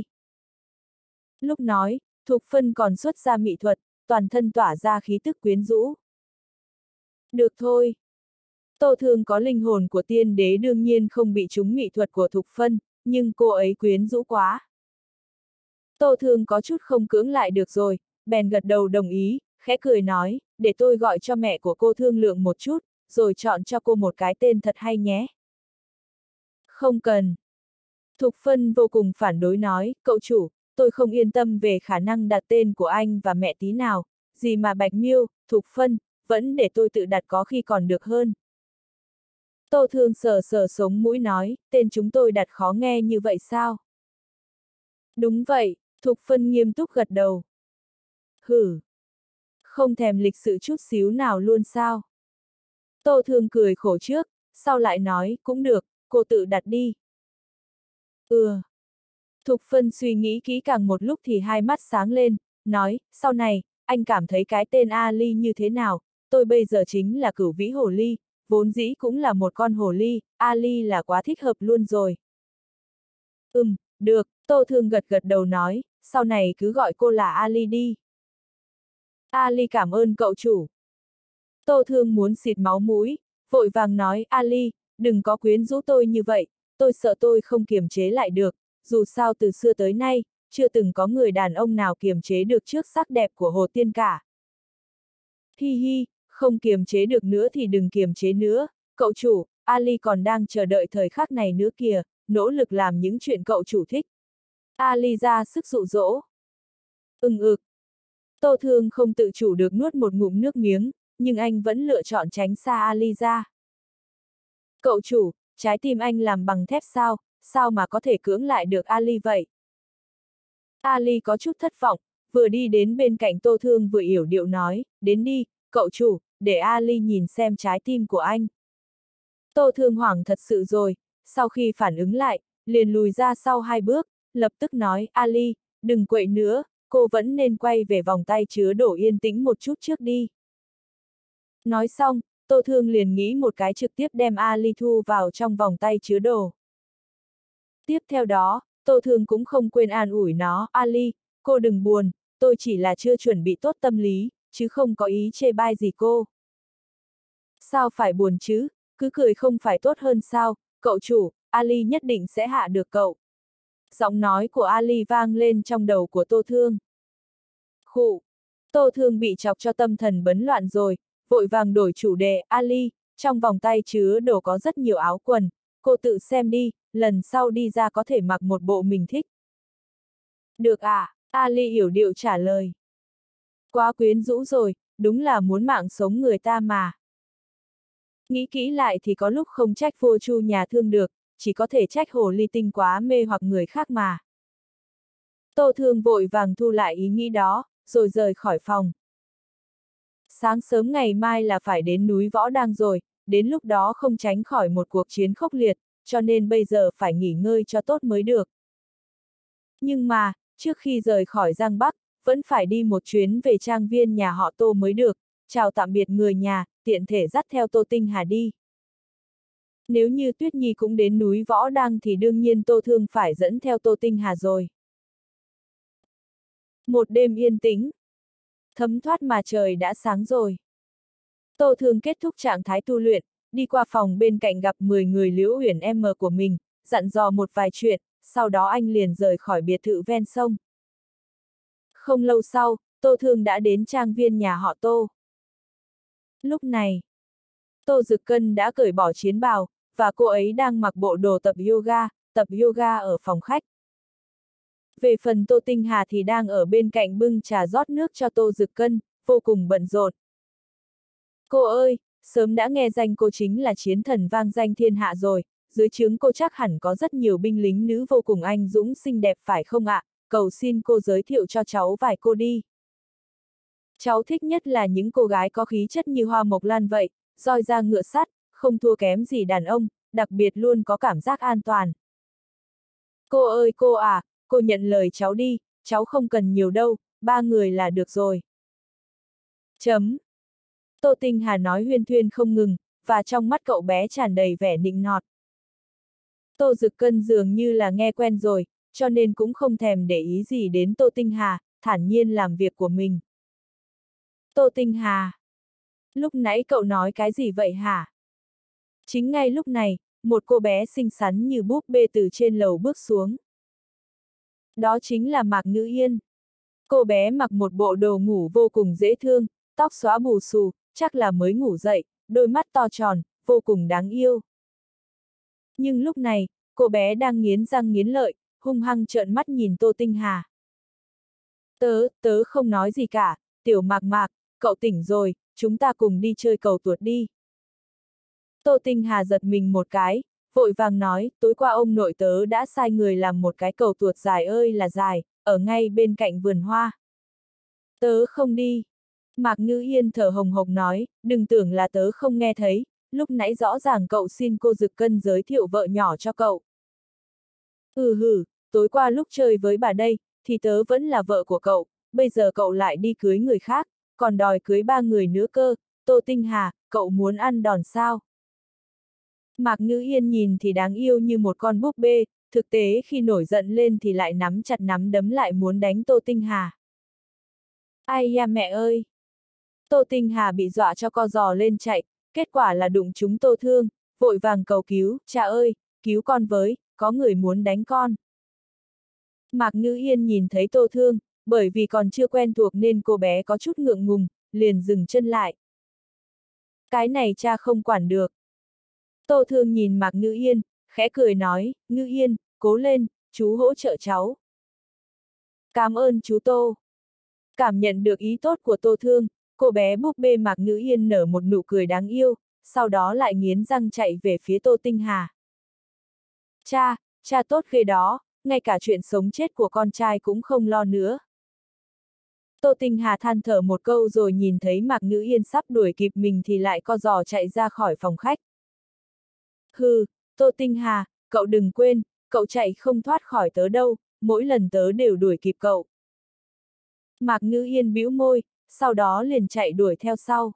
Lúc nói, Thục Phân còn xuất ra mỹ thuật, toàn thân tỏa ra khí tức quyến rũ. Được thôi. Tô Thương có linh hồn của tiên đế đương nhiên không bị trúng mỹ thuật của Thục Phân, nhưng cô ấy quyến rũ quá. Tô Thương có chút không cưỡng lại được rồi, bèn gật đầu đồng ý, khẽ cười nói, để tôi gọi cho mẹ của cô thương lượng một chút, rồi chọn cho cô một cái tên thật hay nhé. Không cần. Thục Phân vô cùng phản đối nói, cậu chủ, tôi không yên tâm về khả năng đặt tên của anh và mẹ tí nào, gì mà Bạch Miêu, Thục Phân, vẫn để tôi tự đặt có khi còn được hơn. Tô Thương sờ sờ sống mũi nói, tên chúng tôi đặt khó nghe như vậy sao? Đúng vậy, Thục Phân nghiêm túc gật đầu. Hử! Không thèm lịch sự chút xíu nào luôn sao? Tô Thương cười khổ trước, sau lại nói, cũng được, cô tự đặt đi. Ừ. Thục Phân suy nghĩ kỹ càng một lúc thì hai mắt sáng lên, nói, sau này, anh cảm thấy cái tên Ali như thế nào, tôi bây giờ chính là Cửu Vĩ Hồ Ly, vốn dĩ cũng là một con hồ ly, Ali là quá thích hợp luôn rồi. Ừm, được, Tô Thương gật gật đầu nói, sau này cứ gọi cô là Ali đi. Ali cảm ơn cậu chủ. Tô Thương muốn xịt máu mũi, vội vàng nói, Ali, đừng có quyến rũ tôi như vậy, tôi sợ tôi không kiềm chế lại được, dù sao từ xưa tới nay, chưa từng có người đàn ông nào kiềm chế được trước sắc đẹp của Hồ Tiên cả. Hi hi, không kiềm chế được nữa thì đừng kiềm chế nữa, cậu chủ, Ali còn đang chờ đợi thời khắc này nữa kìa, nỗ lực làm những chuyện cậu chủ thích. Ali ra sức dụ dỗ. Ưng ực. Tô Thương không tự chủ được nuốt một ngụm nước miếng, nhưng anh vẫn lựa chọn tránh xa Ali ra. Cậu chủ, trái tim anh làm bằng thép sao, sao mà có thể cưỡng lại được Ali vậy? Ali có chút thất vọng, vừa đi đến bên cạnh Tô Thương vừa yểu điệu nói, đến đi, cậu chủ, để Ali nhìn xem trái tim của anh. Tô Thương hoảng thật sự rồi, sau khi phản ứng lại, liền lùi ra sau hai bước, lập tức nói, Ali, đừng quậy nữa, cô vẫn nên quay về vòng tay chứa đồ yên tĩnh một chút trước đi. Nói xong, Tô Thương liền nghĩ một cái trực tiếp đem Ali thu vào trong vòng tay chứa đồ. Tiếp theo đó, Tô Thương cũng không quên an ủi nó, Ali, cô đừng buồn, tôi chỉ là chưa chuẩn bị tốt tâm lý, chứ không có ý chê bai gì cô. Sao phải buồn chứ, cứ cười không phải tốt hơn sao, cậu chủ, Ali nhất định sẽ hạ được cậu. Giọng nói của Ali vang lên trong đầu của Tô Thương. Khụ, Tô Thương bị chọc cho tâm thần bấn loạn rồi, vội vàng đổi chủ đề, Ali, trong vòng tay chứa đồ có rất nhiều áo quần, cô tự xem đi, lần sau đi ra có thể mặc một bộ mình thích. Được à, Ali yểu điệu trả lời. Quá quyến rũ rồi, đúng là muốn mạng sống người ta mà. Nghĩ kỹ lại thì có lúc không trách vua Chu nhà thương được, chỉ có thể trách hồ ly tinh quá mê hoặc người khác mà. Tô Thương vội vàng thu lại ý nghĩ đó, rồi rời khỏi phòng. Sáng sớm ngày mai là phải đến núi Võ Đang rồi, đến lúc đó không tránh khỏi một cuộc chiến khốc liệt, cho nên bây giờ phải nghỉ ngơi cho tốt mới được. Nhưng mà, trước khi rời khỏi Giang Bắc, vẫn phải đi một chuyến về trang viên nhà họ Tô mới được, chào tạm biệt người nhà, tiện thể dắt theo Tô Tinh Hà đi. Nếu như Tuyết Nhi cũng đến núi Võ Đăng thì đương nhiên Tô Thương phải dẫn theo Tô Tinh Hà rồi. Một đêm yên tĩnh. Thấm thoát mà trời đã sáng rồi. Tô Thương kết thúc trạng thái tu luyện, đi qua phòng bên cạnh gặp mười người Liễu Uyển em của mình, dặn dò một vài chuyện, sau đó anh liền rời khỏi biệt thự ven sông. Không lâu sau, Tô Thương đã đến trang viên nhà họ Tô. Lúc này, Tô Dực Cân đã cởi bỏ chiến bào, và cô ấy đang mặc bộ đồ tập yoga, tập yoga ở phòng khách. Về phần Tô Tinh Hà thì đang ở bên cạnh bưng trà rót nước cho Tô Dực Cân, vô cùng bận rộn. Cô ơi, sớm đã nghe danh cô chính là chiến thần vang danh thiên hạ rồi, dưới trướng cô chắc hẳn có rất nhiều binh lính nữ vô cùng anh dũng xinh đẹp phải không ạ? Cầu xin cô giới thiệu cho cháu vài cô đi. Cháu thích nhất là những cô gái có khí chất như hoa mộc lan vậy, roi ra ngựa sắt, không thua kém gì đàn ông, đặc biệt luôn có cảm giác an toàn. Cô ơi cô à, cô nhận lời cháu đi, cháu không cần nhiều đâu, ba người là được rồi. Chấm. Tô Tinh Hà nói huyên thuyên không ngừng, và trong mắt cậu bé tràn đầy vẻ nịnh nọt. Tô Dực Cân dường như là nghe quen rồi, cho nên cũng không thèm để ý gì đến Tô Tinh Hà, thản nhiên làm việc của mình. Tô Tinh Hà. Lúc nãy cậu nói cái gì vậy hả? Chính ngay lúc này, một cô bé xinh xắn như búp bê từ trên lầu bước xuống. Đó chính là Mạc Ngữ Yên. Cô bé mặc một bộ đồ ngủ vô cùng dễ thương, tóc xóa bù xù, chắc là mới ngủ dậy, đôi mắt to tròn, vô cùng đáng yêu. Nhưng lúc này, cô bé đang nghiến răng nghiến lợi, hung hăng trợn mắt nhìn Tô Tinh Hà. Tớ, tớ không nói gì cả, tiểu Mạc Mạc, cậu tỉnh rồi, chúng ta cùng đi chơi cầu tuột đi. Tô Tinh Hà giật mình một cái, vội vàng nói, tối qua ông nội tớ đã sai người làm một cái cầu tuột dài ơi là dài, ở ngay bên cạnh vườn hoa. Tớ không đi. Mạc Ngữ Yên thở hồng hộc nói, đừng tưởng là tớ không nghe thấy, lúc nãy rõ ràng cậu xin cô Dực Cân giới thiệu vợ nhỏ cho cậu. Ừ hử, tối qua lúc chơi với bà đây, thì tớ vẫn là vợ của cậu, bây giờ cậu lại đi cưới người khác, còn đòi cưới ba người nữa cơ, Tô Tinh Hà, cậu muốn ăn đòn sao? Mạc Ngữ Yên nhìn thì đáng yêu như một con búp bê, thực tế khi nổi giận lên thì lại nắm chặt nắm đấm lại muốn đánh Tô Tinh Hà. Ai da mẹ ơi! Tô Tinh Hà bị dọa cho co giò lên chạy, kết quả là đụng trúng Tô Thương, vội vàng cầu cứu, cha ơi, cứu con với, có người muốn đánh con. Mạc Ngữ Yên nhìn thấy Tô Thương, bởi vì còn chưa quen thuộc nên cô bé có chút ngượng ngùng, liền dừng chân lại. Cái này cha không quản được. Tô Thương nhìn Mạc Ngữ Yên, khẽ cười nói, Ngữ Yên, cố lên, chú hỗ trợ cháu. Cảm ơn chú Tô. Cảm nhận được ý tốt của Tô Thương, cô bé búp bê Mạc Ngữ Yên nở một nụ cười đáng yêu, sau đó lại nghiến răng chạy về phía Tô Tinh Hà. Cha, cha tốt ghê đó, ngay cả chuyện sống chết của con trai cũng không lo nữa. Tô Tinh Hà than thở một câu rồi nhìn thấy Mạc Ngữ Yên sắp đuổi kịp mình thì lại co giò chạy ra khỏi phòng khách. Hừ, Tô Tinh Hà, cậu đừng quên, cậu chạy không thoát khỏi tớ đâu, mỗi lần tớ đều đuổi kịp cậu. Mạc Ngữ Yên bĩu môi, sau đó liền chạy đuổi theo sau.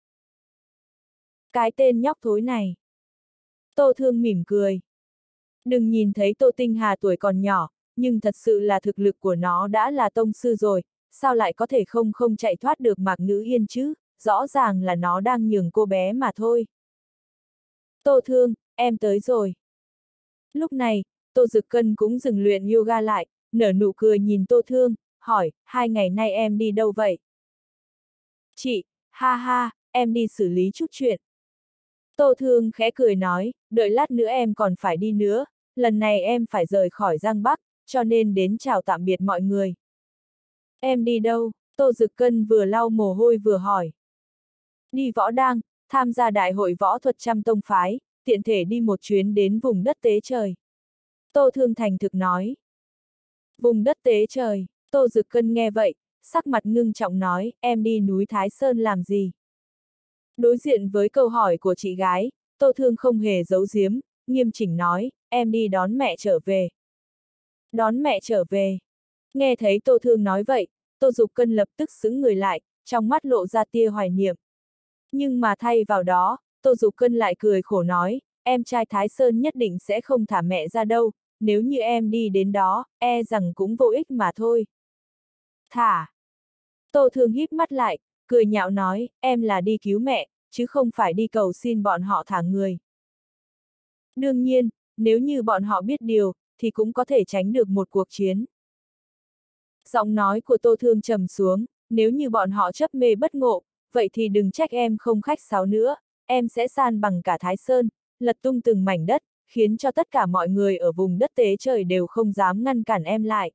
Cái tên nhóc thối này. Tô Thương mỉm cười. Đừng nhìn thấy Tô Tinh Hà tuổi còn nhỏ, nhưng thật sự là thực lực của nó đã là tông sư rồi, sao lại có thể không không chạy thoát được Mạc Ngữ Yên chứ, rõ ràng là nó đang nhường cô bé mà thôi. Tô Thương, em tới rồi. Lúc này, Tô Dực Cân cũng dừng luyện yoga lại, nở nụ cười nhìn Tô Thương, hỏi, hai ngày nay em đi đâu vậy? Chị, ha ha, em đi xử lý chút chuyện. Tô Thương khẽ cười nói, đợi lát nữa em còn phải đi nữa, lần này em phải rời khỏi Giang Bắc, cho nên đến chào tạm biệt mọi người. Em đi đâu? Tô Dực Cân vừa lau mồ hôi vừa hỏi. Đi võ đang, tham gia đại hội võ thuật trăm tông phái, tiện thể đi một chuyến đến vùng đất tế trời. Tô Thương thành thực nói. Vùng đất tế trời, Tô Dực Cân nghe vậy, sắc mặt ngưng trọng nói, em đi núi Thái Sơn làm gì? Đối diện với câu hỏi của chị gái, Tô Thương không hề giấu giếm, nghiêm chỉnh nói, em đi đón mẹ trở về. Đón mẹ trở về. Nghe thấy Tô Thương nói vậy, Tô Dục Cân lập tức sững người lại, trong mắt lộ ra tia hoài niệm. Nhưng mà thay vào đó, Tô Dục Cân lại cười khổ nói, em trai Thái Sơn nhất định sẽ không thả mẹ ra đâu, nếu như em đi đến đó, e rằng cũng vô ích mà thôi. Thả. Tô Thương híp mắt lại, cười nhạo nói, em là đi cứu mẹ, chứ không phải đi cầu xin bọn họ thả người. Đương nhiên, nếu như bọn họ biết điều, thì cũng có thể tránh được một cuộc chiến. Giọng nói của Tô Thương trầm xuống, nếu như bọn họ chấp mê bất ngộ, vậy thì đừng trách em không khách sáo nữa, em sẽ san bằng cả Thái Sơn, lật tung từng mảnh đất, khiến cho tất cả mọi người ở vùng đất tế trời đều không dám ngăn cản em lại.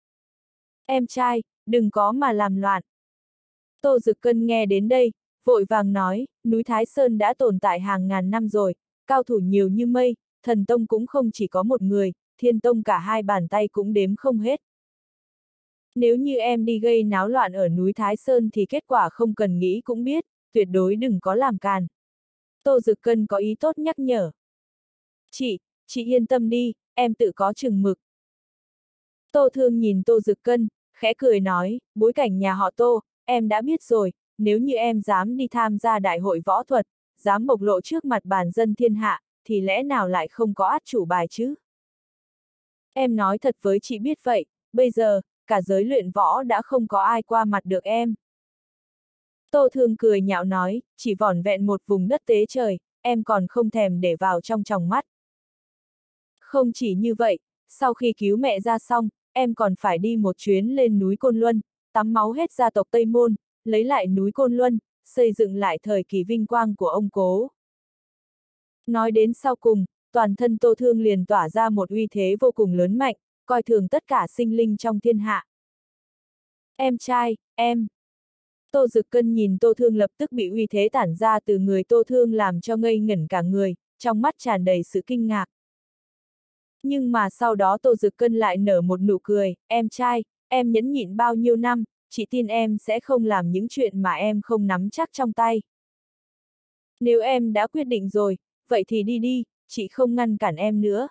Em trai, đừng có mà làm loạn. Tô Dực Cân nghe đến đây, vội vàng nói, núi Thái Sơn đã tồn tại hàng ngàn năm rồi, cao thủ nhiều như mây, thần tông cũng không chỉ có một người, thiên tông cả hai bàn tay cũng đếm không hết. Nếu như em đi gây náo loạn ở núi Thái Sơn thì kết quả không cần nghĩ cũng biết, tuyệt đối đừng có làm càn. Tô Dực Cân có ý tốt nhắc nhở. Chị, chị yên tâm đi, em tự có chừng mực. Tô Thương nhìn Tô Dực Cân, khẽ cười nói, bối cảnh nhà họ Tô, em đã biết rồi, nếu như em dám đi tham gia đại hội võ thuật, dám bộc lộ trước mặt bàn dân thiên hạ, thì lẽ nào lại không có át chủ bài chứ? Em nói thật với chị biết vậy, bây giờ, cả giới luyện võ đã không có ai qua mặt được em. Tô Thương cười nhạo nói, chỉ vỏn vẹn một vùng đất tế trời, em còn không thèm để vào trong tròng mắt. Không chỉ như vậy, sau khi cứu mẹ ra xong, em còn phải đi một chuyến lên núi Côn Luân, tắm máu hết gia tộc Tây Môn, lấy lại núi Côn Luân, xây dựng lại thời kỳ vinh quang của ông cố. Nói đến sau cùng, toàn thân Tô Thương liền tỏa ra một uy thế vô cùng lớn mạnh, coi thường tất cả sinh linh trong thiên hạ. Em trai, em. Tô Dực Cân nhìn Tô Thương lập tức bị uy thế tản ra từ người Tô Thương làm cho ngây ngẩn cả người, trong mắt tràn đầy sự kinh ngạc. Nhưng mà sau đó Tô Dực Cân lại nở một nụ cười, em trai, em nhẫn nhịn bao nhiêu năm, chị tin em sẽ không làm những chuyện mà em không nắm chắc trong tay. Nếu em đã quyết định rồi, vậy thì đi đi, chị không ngăn cản em nữa.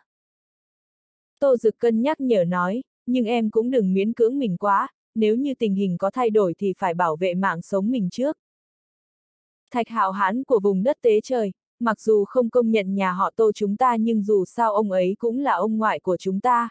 Tô Dực Cân nhắc nhở nói, nhưng em cũng đừng miễn cưỡng mình quá, nếu như tình hình có thay đổi thì phải bảo vệ mạng sống mình trước. Thạch Hạo Hãn của vùng đất tế trời, mặc dù không công nhận nhà họ Tô chúng ta nhưng dù sao ông ấy cũng là ông ngoại của chúng ta.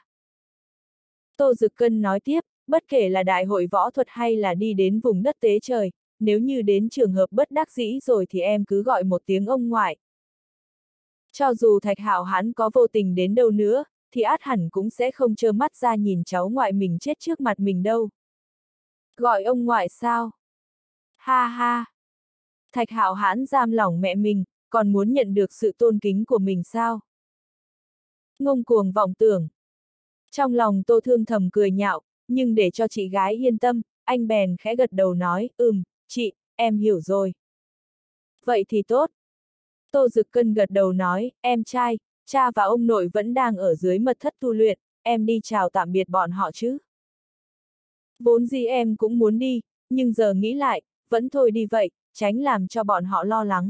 Tô Dực Cân nói tiếp, bất kể là đại hội võ thuật hay là đi đến vùng đất tế trời, nếu như đến trường hợp bất đắc dĩ rồi thì em cứ gọi một tiếng ông ngoại. Cho dù Thạch Hạo Hãn có vô tình đến đâu nữa, thì át hẳn cũng sẽ không trơ mắt ra nhìn cháu ngoại mình chết trước mặt mình đâu. Gọi ông ngoại sao? Ha ha! Thạch Hạo Hãn giam lỏng mẹ mình, còn muốn nhận được sự tôn kính của mình sao? Ngông cuồng vọng tưởng. Trong lòng Tô Thương thầm cười nhạo, nhưng để cho chị gái yên tâm, anh bèn khẽ gật đầu nói, ừm, chị, em hiểu rồi. Vậy thì tốt. Tô Dực Cân gật đầu nói, em trai, cha và ông nội vẫn đang ở dưới mật thất tu luyện, em đi chào tạm biệt bọn họ chứ. Vốn gì em cũng muốn đi, nhưng giờ nghĩ lại, vẫn thôi đi vậy, tránh làm cho bọn họ lo lắng.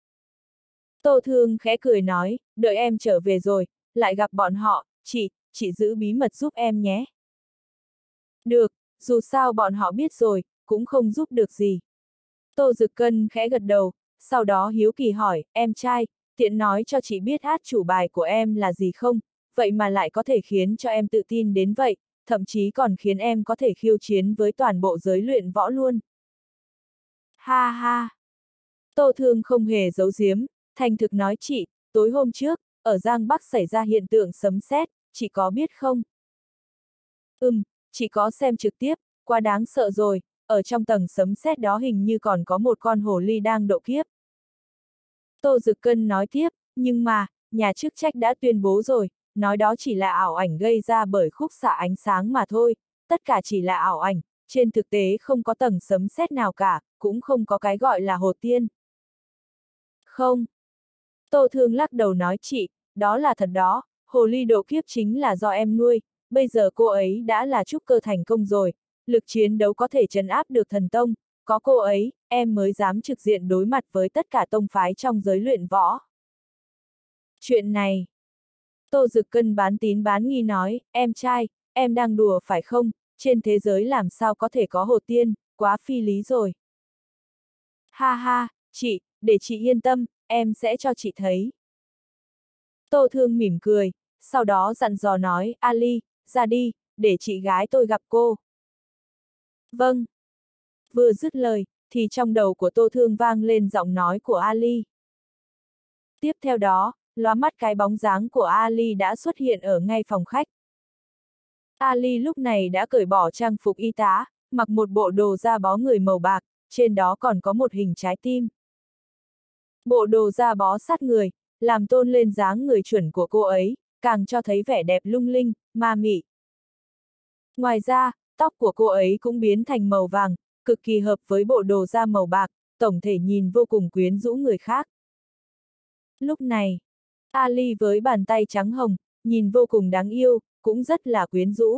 Tô Thương khẽ cười nói, đợi em trở về rồi, lại gặp bọn họ, chị, chị giữ bí mật giúp em nhé. Được, dù sao bọn họ biết rồi, cũng không giúp được gì. Tô Dực Cân khẽ gật đầu, sau đó hiếu kỳ hỏi, em trai, tiện nói cho chị biết át chủ bài của em là gì không, vậy mà lại có thể khiến cho em tự tin đến vậy, thậm chí còn khiến em có thể khiêu chiến với toàn bộ giới luyện võ luôn. Ha ha! Tô Thương không hề giấu giếm, thành thực nói chị, tối hôm trước, ở Giang Bắc xảy ra hiện tượng sấm sét, chị có biết không? Ừm, chị có xem trực tiếp, quá đáng sợ rồi, ở trong tầng sấm sét đó hình như còn có một con hồ ly đang độ kiếp. Tô Dực Cân nói tiếp, nhưng mà, nhà chức trách đã tuyên bố rồi, nói đó chỉ là ảo ảnh gây ra bởi khúc xạ ánh sáng mà thôi, tất cả chỉ là ảo ảnh, trên thực tế không có tầng sấm sét nào cả, cũng không có cái gọi là hồ tiên. Không. Tô Thương lắc đầu nói chị, đó là thật đó, hồ ly độ kiếp chính là do em nuôi, bây giờ cô ấy đã là trúc cơ thành công rồi, lực chiến đấu có thể trấn áp được thần tông, có cô ấy, em mới dám trực diện đối mặt với tất cả tông phái trong giới luyện võ. Chuyện này, Tô Dực Cân bán tín bán nghi nói, em trai, em đang đùa phải không, trên thế giới làm sao có thể có hồ tiên, quá phi lý rồi. Ha ha, chị, để chị yên tâm, em sẽ cho chị thấy. Tô Thương mỉm cười, sau đó dặn dò nói, Ali, ra đi, để chị gái tôi gặp cô. Vâng. Vừa dứt lời, thì trong đầu của Tô Thương vang lên giọng nói của Ali. Tiếp theo đó, lóa mắt cái bóng dáng của Ali đã xuất hiện ở ngay phòng khách. Ali lúc này đã cởi bỏ trang phục y tá, mặc một bộ đồ da bó người màu bạc, trên đó còn có một hình trái tim. Bộ đồ da bó sát người, làm tôn lên dáng người chuẩn của cô ấy, càng cho thấy vẻ đẹp lung linh, ma mị. Ngoài ra, tóc của cô ấy cũng biến thành màu vàng, cực kỳ hợp với bộ đồ da màu bạc, tổng thể nhìn vô cùng quyến rũ người khác. Lúc này, Ali với bàn tay trắng hồng, nhìn vô cùng đáng yêu, cũng rất là quyến rũ.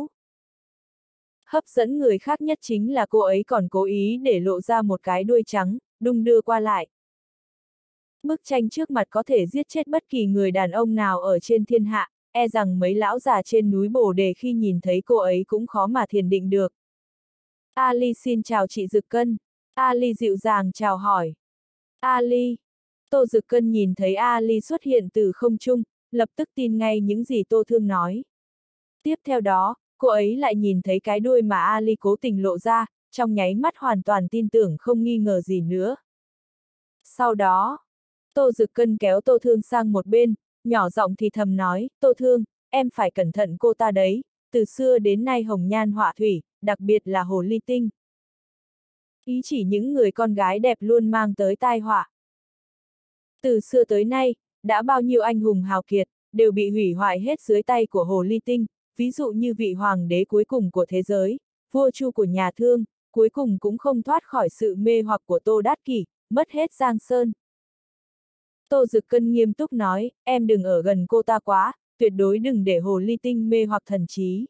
Hấp dẫn người khác nhất chính là cô ấy còn cố ý để lộ ra một cái đuôi trắng, đung đưa qua lại. Bức tranh trước mặt có thể giết chết bất kỳ người đàn ông nào ở trên thiên hạ, e rằng mấy lão già trên núi Bồ Đề khi nhìn thấy cô ấy cũng khó mà thiền định được. Ali xin chào chị Dực Cân. Ali dịu dàng chào hỏi. Ali. Tô Dực Cân nhìn thấy Ali xuất hiện từ không trung, lập tức tin ngay những gì Tô Thương nói. Tiếp theo đó, cô ấy lại nhìn thấy cái đuôi mà Ali cố tình lộ ra, trong nháy mắt hoàn toàn tin tưởng không nghi ngờ gì nữa. Sau đó, Tô Dực Cân kéo Tô Thương sang một bên, nhỏ giọng thì thầm nói, Tô Thương, em phải cẩn thận cô ta đấy, từ xưa đến nay hồng nhan họa thủy, đặc biệt là hồ ly tinh. Ý chỉ những người con gái đẹp luôn mang tới tai họa. Từ xưa tới nay, đã bao nhiêu anh hùng hào kiệt, đều bị hủy hoại hết dưới tay của hồ ly tinh, ví dụ như vị hoàng đế cuối cùng của thế giới, vua Chu của nhà Thương, cuối cùng cũng không thoát khỏi sự mê hoặc của Tô Đát Kỷ, mất hết Giang Sơn. Tô Dực Cân nghiêm túc nói, em đừng ở gần cô ta quá, tuyệt đối đừng để hồ ly tinh mê hoặc thần trí.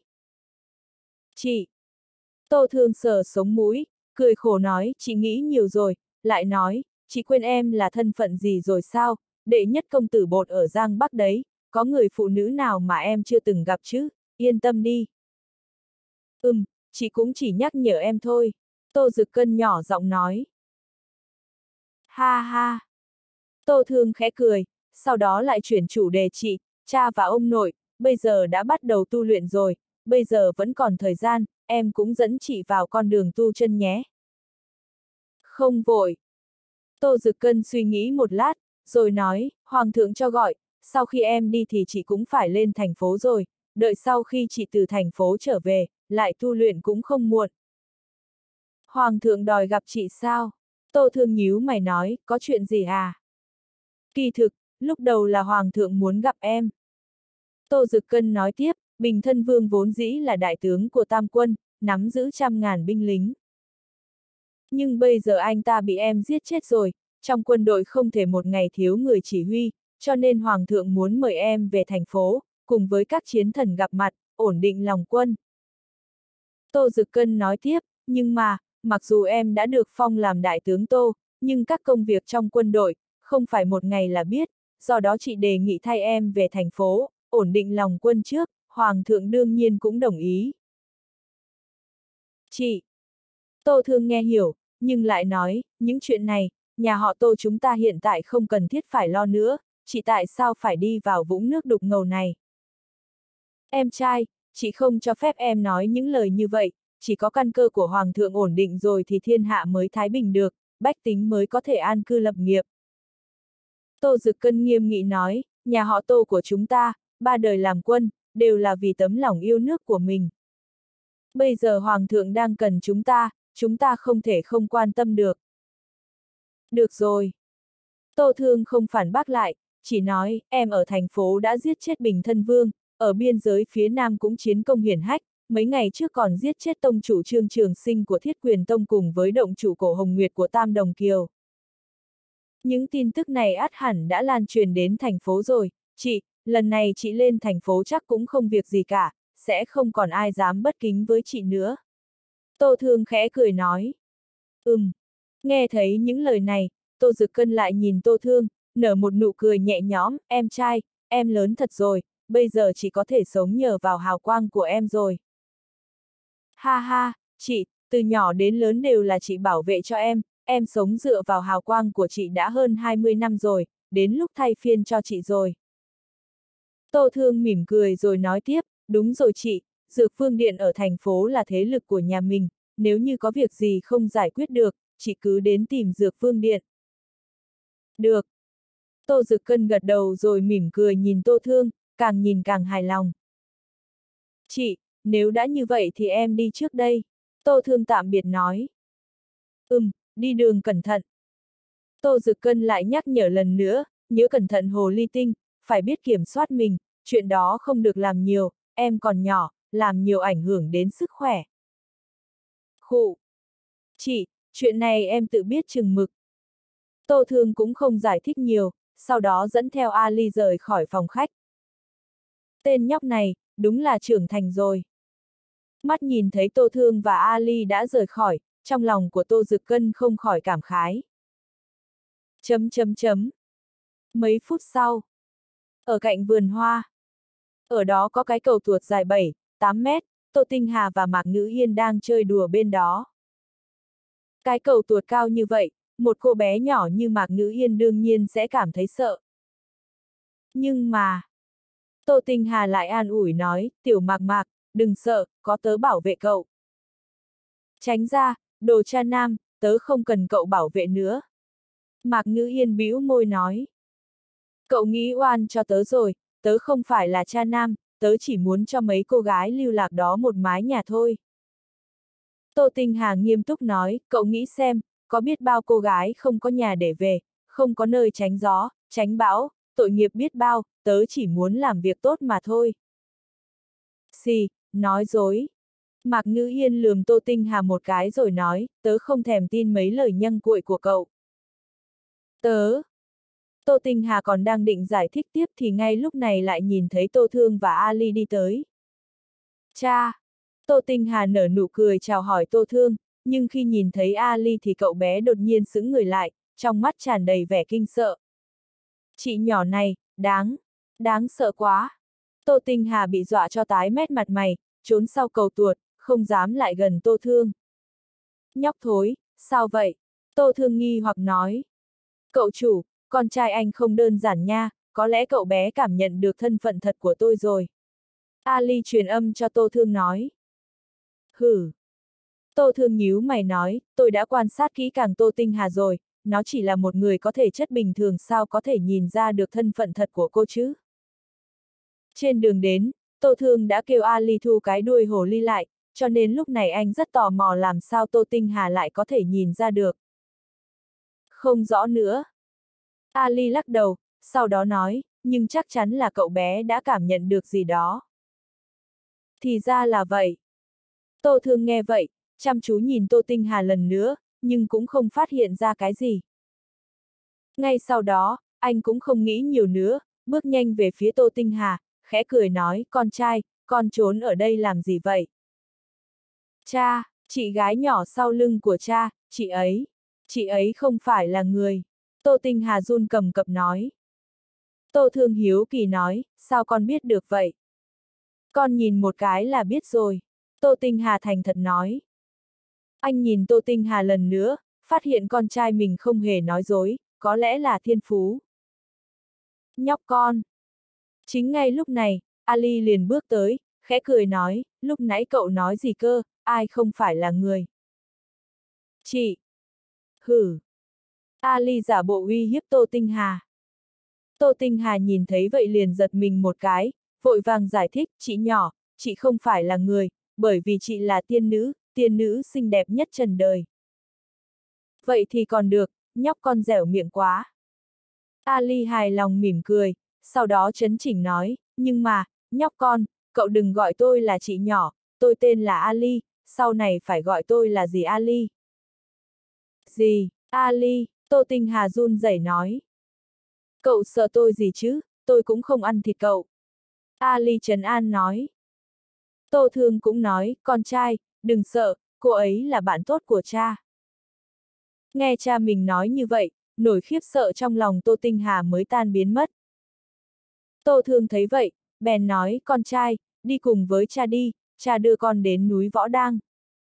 Chị! Tô Thương sờ sống mũi, cười khổ nói, chị nghĩ nhiều rồi, lại nói, chị quên em là thân phận gì rồi sao, đệ nhất công tử bột ở Giang Bắc đấy, có người phụ nữ nào mà em chưa từng gặp chứ, yên tâm đi. Ừm, chị cũng chỉ nhắc nhở em thôi, Tô Dực Cân nhỏ giọng nói. Ha ha! Tô Thương khẽ cười, sau đó lại chuyển chủ đề chị, cha và ông nội, bây giờ đã bắt đầu tu luyện rồi, bây giờ vẫn còn thời gian, em cũng dẫn chị vào con đường tu chân nhé. Không vội. Tô Dực Cân suy nghĩ một lát, rồi nói, Hoàng thượng cho gọi, sau khi em đi thì chị cũng phải lên thành phố rồi, đợi sau khi chị từ thành phố trở về, lại tu luyện cũng không muộn. Hoàng thượng đòi gặp chị sao? Tô Thương nhíu mày nói, có chuyện gì à? Kỳ thực, lúc đầu là Hoàng thượng muốn gặp em. Tô Dực Cân nói tiếp, Bình Thân Vương vốn dĩ là đại tướng của Tam Quân, nắm giữ trăm ngàn binh lính. Nhưng bây giờ anh ta bị em giết chết rồi, trong quân đội không thể một ngày thiếu người chỉ huy, cho nên Hoàng thượng muốn mời em về thành phố, cùng với các chiến thần gặp mặt, ổn định lòng quân. Tô Dực Cân nói tiếp, nhưng mà, mặc dù em đã được phong làm đại tướng Tô, nhưng các công việc trong quân đội, không phải một ngày là biết, do đó chị đề nghị thay em về thành phố, ổn định lòng quân trước, Hoàng thượng đương nhiên cũng đồng ý. Chị! Tô Thương nghe hiểu, nhưng lại nói, những chuyện này, nhà họ Tô chúng ta hiện tại không cần thiết phải lo nữa, chị tại sao phải đi vào vũng nước đục ngầu này? Em trai, chị không cho phép em nói những lời như vậy, chỉ có căn cơ của Hoàng thượng ổn định rồi thì thiên hạ mới thái bình được, bách tính mới có thể an cư lập nghiệp. Tô Dực Cân nghiêm nghị nói, nhà họ Tô của chúng ta, ba đời làm quân, đều là vì tấm lòng yêu nước của mình. Bây giờ Hoàng thượng đang cần chúng ta, chúng ta không thể không quan tâm được. Được rồi. Tô Thương không phản bác lại, chỉ nói, em ở thành phố đã giết chết Bình Thân Vương, ở biên giới phía Nam cũng chiến công hiển hách, mấy ngày trước còn giết chết tông chủ Trương Trường Sinh của Thiết Quyền Tông cùng với động chủ Cổ Hồng Nguyệt của Tam Đồng Kiều. Những tin tức này ắt hẳn đã lan truyền đến thành phố rồi, chị, lần này chị lên thành phố chắc cũng không việc gì cả, sẽ không còn ai dám bất kính với chị nữa. Tô Thương khẽ cười nói. Ừm. Nghe thấy những lời này, Tô Dực Cân lại nhìn Tô Thương, nở một nụ cười nhẹ nhõm, em trai, em lớn thật rồi, bây giờ chỉ có thể sống nhờ vào hào quang của em rồi. Ha ha, chị, từ nhỏ đến lớn đều là chị bảo vệ cho em, em sống dựa vào hào quang của chị đã hơn hai mươi năm rồi, đến lúc thay phiên cho chị rồi. Tô Thương mỉm cười rồi nói tiếp, đúng rồi chị, Dược Vương Điện ở thành phố là thế lực của nhà mình, nếu như có việc gì không giải quyết được, chị cứ đến tìm Dược Vương Điện. Được. Tô Dực Cân gật đầu rồi mỉm cười nhìn Tô Thương, càng nhìn càng hài lòng. Chị, nếu đã như vậy thì em đi trước đây. Tô Thương tạm biệt nói. Ừm, đi đường cẩn thận. Tô Dực Cân lại nhắc nhở lần nữa, nhớ cẩn thận hồ ly tinh, phải biết kiểm soát mình, chuyện đó không được làm nhiều, em còn nhỏ, làm nhiều ảnh hưởng đến sức khỏe. Khụ. Chị, chuyện này em tự biết chừng mực. Tô Thương cũng không giải thích nhiều, sau đó dẫn theo Ali rời khỏi phòng khách. Tên nhóc này, đúng là trưởng thành rồi. Mắt nhìn thấy Tô Thương và Ali đã rời khỏi, trong lòng của Tô Dực Cân không khỏi cảm khái. Chấm chấm chấm. Mấy phút sau, ở cạnh vườn hoa, ở đó có cái cầu tuột dài bảy, tám mét, Tô Tinh Hà và Mạc Ngữ Yên đang chơi đùa bên đó. Cái cầu tuột cao như vậy, một cô bé nhỏ như Mạc Ngữ Yên đương nhiên sẽ cảm thấy sợ. Nhưng mà, Tô Tinh Hà lại an ủi nói, tiểu Mạc Mạc, đừng sợ, có tớ bảo vệ cậu. Tránh ra, đồ cha nam, tớ không cần cậu bảo vệ nữa. Mạc Ngữ Yên bĩu môi nói. Cậu nghĩ oan cho tớ rồi, tớ không phải là cha nam, tớ chỉ muốn cho mấy cô gái lưu lạc đó một mái nhà thôi. Tô Tinh Hà nghiêm túc nói, cậu nghĩ xem, có biết bao cô gái không có nhà để về, không có nơi tránh gió, tránh bão, tội nghiệp biết bao, tớ chỉ muốn làm việc tốt mà thôi. Xì, nói dối. Mạc Ngữ Yên lườm Tô Tinh Hà một cái rồi nói, tớ không thèm tin mấy lời nhăng cuội của cậu. Tớ. Tô Tinh Hà còn đang định giải thích tiếp thì ngay lúc này lại nhìn thấy Tô Thương và Ali đi tới. Cha! Tô Tinh Hà nở nụ cười chào hỏi Tô Thương, nhưng khi nhìn thấy Ali thì cậu bé đột nhiên sững người lại, trong mắt tràn đầy vẻ kinh sợ. Chị nhỏ này, đáng, đáng sợ quá. Tô Tinh Hà bị dọa cho tái mét mặt mày, trốn sau cầu tuột, không dám lại gần Tô Thương. Nhóc thối, sao vậy? Tô Thương nghi hoặc nói. Cậu chủ, con trai anh không đơn giản nha, có lẽ cậu bé cảm nhận được thân phận thật của tôi rồi. Ali truyền âm cho Tô Thương nói. Hử. Tô Thương nhíu mày nói, tôi đã quan sát kỹ càng Tô Tinh Hà rồi, nó chỉ là một người có thể chất bình thường sao có thể nhìn ra được thân phận thật của cô chứ. Trên đường đến, Tô Thương đã kêu Ali thu cái đuôi hồ ly lại, cho nên lúc này anh rất tò mò làm sao Tô Tinh Hà lại có thể nhìn ra được. Không rõ nữa. Ali lắc đầu, sau đó nói, nhưng chắc chắn là cậu bé đã cảm nhận được gì đó. Thì ra là vậy. Tô Thương nghe vậy, chăm chú nhìn Tô Tinh Hà lần nữa, nhưng cũng không phát hiện ra cái gì. Ngay sau đó, anh cũng không nghĩ nhiều nữa, bước nhanh về phía Tô Tinh Hà, khẽ cười nói, con trai, con trốn ở đây làm gì vậy? Cha, chị gái nhỏ sau lưng của cha, chị ấy, chị ấy không phải là người. Tô Tinh Hà run cầm cập nói. Tô Thương hiếu kỳ nói, sao con biết được vậy? Con nhìn một cái là biết rồi. Tô Tinh Hà thành thật nói. Anh nhìn Tô Tinh Hà lần nữa, phát hiện con trai mình không hề nói dối, có lẽ là thiên phú. Nhóc con. Chính ngay lúc này, Ali liền bước tới, khẽ cười nói, lúc nãy cậu nói gì cơ, ai không phải là người. Chị. Hử. Ali giả bộ uy hiếp Tô Tinh Hà. Tô Tinh Hà nhìn thấy vậy liền giật mình một cái, vội vàng giải thích, chị nhỏ, chị không phải là người, bởi vì chị là tiên nữ, tiên nữ xinh đẹp nhất trần đời. Vậy thì còn được, nhóc con dẻo miệng quá. Ali hài lòng mỉm cười, sau đó chấn chỉnh nói, nhưng mà, nhóc con, cậu đừng gọi tôi là chị nhỏ, tôi tên là Ali, sau này phải gọi tôi là gì Ali. Gì, Ali, Tô Tinh Hà run rẩy nói. Cậu sợ tôi gì chứ, tôi cũng không ăn thịt cậu. Ali trấn an nói. Tô Thương cũng nói, con trai, đừng sợ, cô ấy là bạn tốt của cha. Nghe cha mình nói như vậy, nỗi khiếp sợ trong lòng Tô Tinh Hà mới tan biến mất. Tô Thương thấy vậy, bèn nói, con trai, đi cùng với cha đi, cha đưa con đến núi Võ Đang.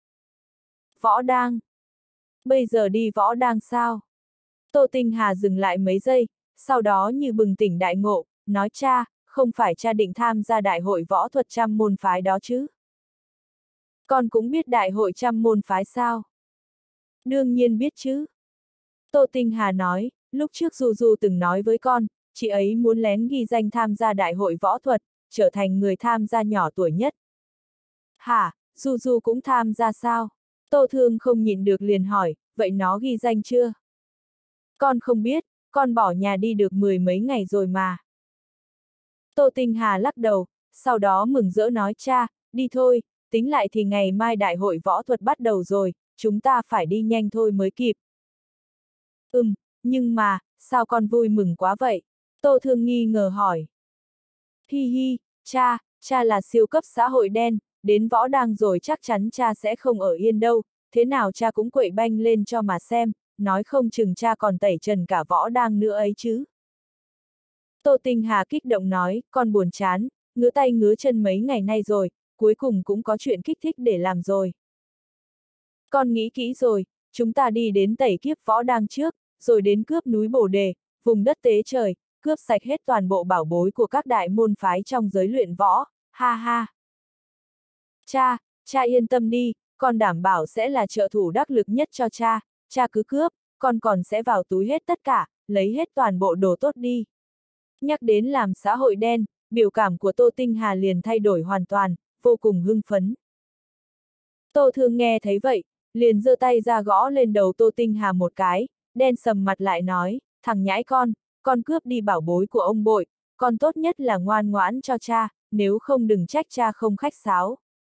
Võ Đang? Bây giờ đi Võ Đang sao? Tô Tinh Hà dừng lại mấy giây, sau đó như bừng tỉnh đại ngộ, nói cha, không phải cha định tham gia đại hội võ thuật trăm môn phái đó chứ? Con cũng biết đại hội trăm môn phái sao? Đương nhiên biết chứ. Tô Tinh Hà nói, lúc trước Du Du từng nói với con, chị ấy muốn lén ghi danh tham gia đại hội võ thuật, trở thành người tham gia nhỏ tuổi nhất. Hả, Du Du cũng tham gia sao? Tô Thương không nhịn được liền hỏi, vậy nó ghi danh chưa? Con không biết, con bỏ nhà đi được mười mấy ngày rồi mà. Tô Tinh Hà lắc đầu, sau đó mừng rỡ nói cha, đi thôi, tính lại thì ngày mai đại hội võ thuật bắt đầu rồi, chúng ta phải đi nhanh thôi mới kịp. Ừm, nhưng mà, sao con vui mừng quá vậy? Tô Thương nghi ngờ hỏi. Hi hi, cha, cha là siêu cấp xã hội đen, đến võ đăng rồi chắc chắn cha sẽ không ở yên đâu, thế nào cha cũng quậy banh lên cho mà xem, nói không chừng cha còn tẩy trần cả võ đăng nữa ấy chứ. Tô Tinh Hà kích động nói, con buồn chán, ngứa tay ngứa chân mấy ngày nay rồi, cuối cùng cũng có chuyện kích thích để làm rồi. Con nghĩ kỹ rồi, chúng ta đi đến tẩy kiếp võ đăng trước, rồi đến cướp núi Bồ Đề, vùng đất tế trời, cướp sạch hết toàn bộ bảo bối của các đại môn phái trong giới luyện võ, ha ha. Cha, cha yên tâm đi, con đảm bảo sẽ là trợ thủ đắc lực nhất cho cha, cha cứ cướp, con còn sẽ vào túi hết tất cả, lấy hết toàn bộ đồ tốt đi. Nhắc đến làm xã hội đen, biểu cảm của Tô Tinh Hà liền thay đổi hoàn toàn, vô cùng hưng phấn. Tô Thương nghe thấy vậy, liền giơ tay ra gõ lên đầu Tô Tinh Hà một cái, đen sầm mặt lại nói, thằng nhãi con, con cướp đi bảo bối của ông bội, con tốt nhất là ngoan ngoãn cho cha, nếu không đừng trách cha không khách sáo.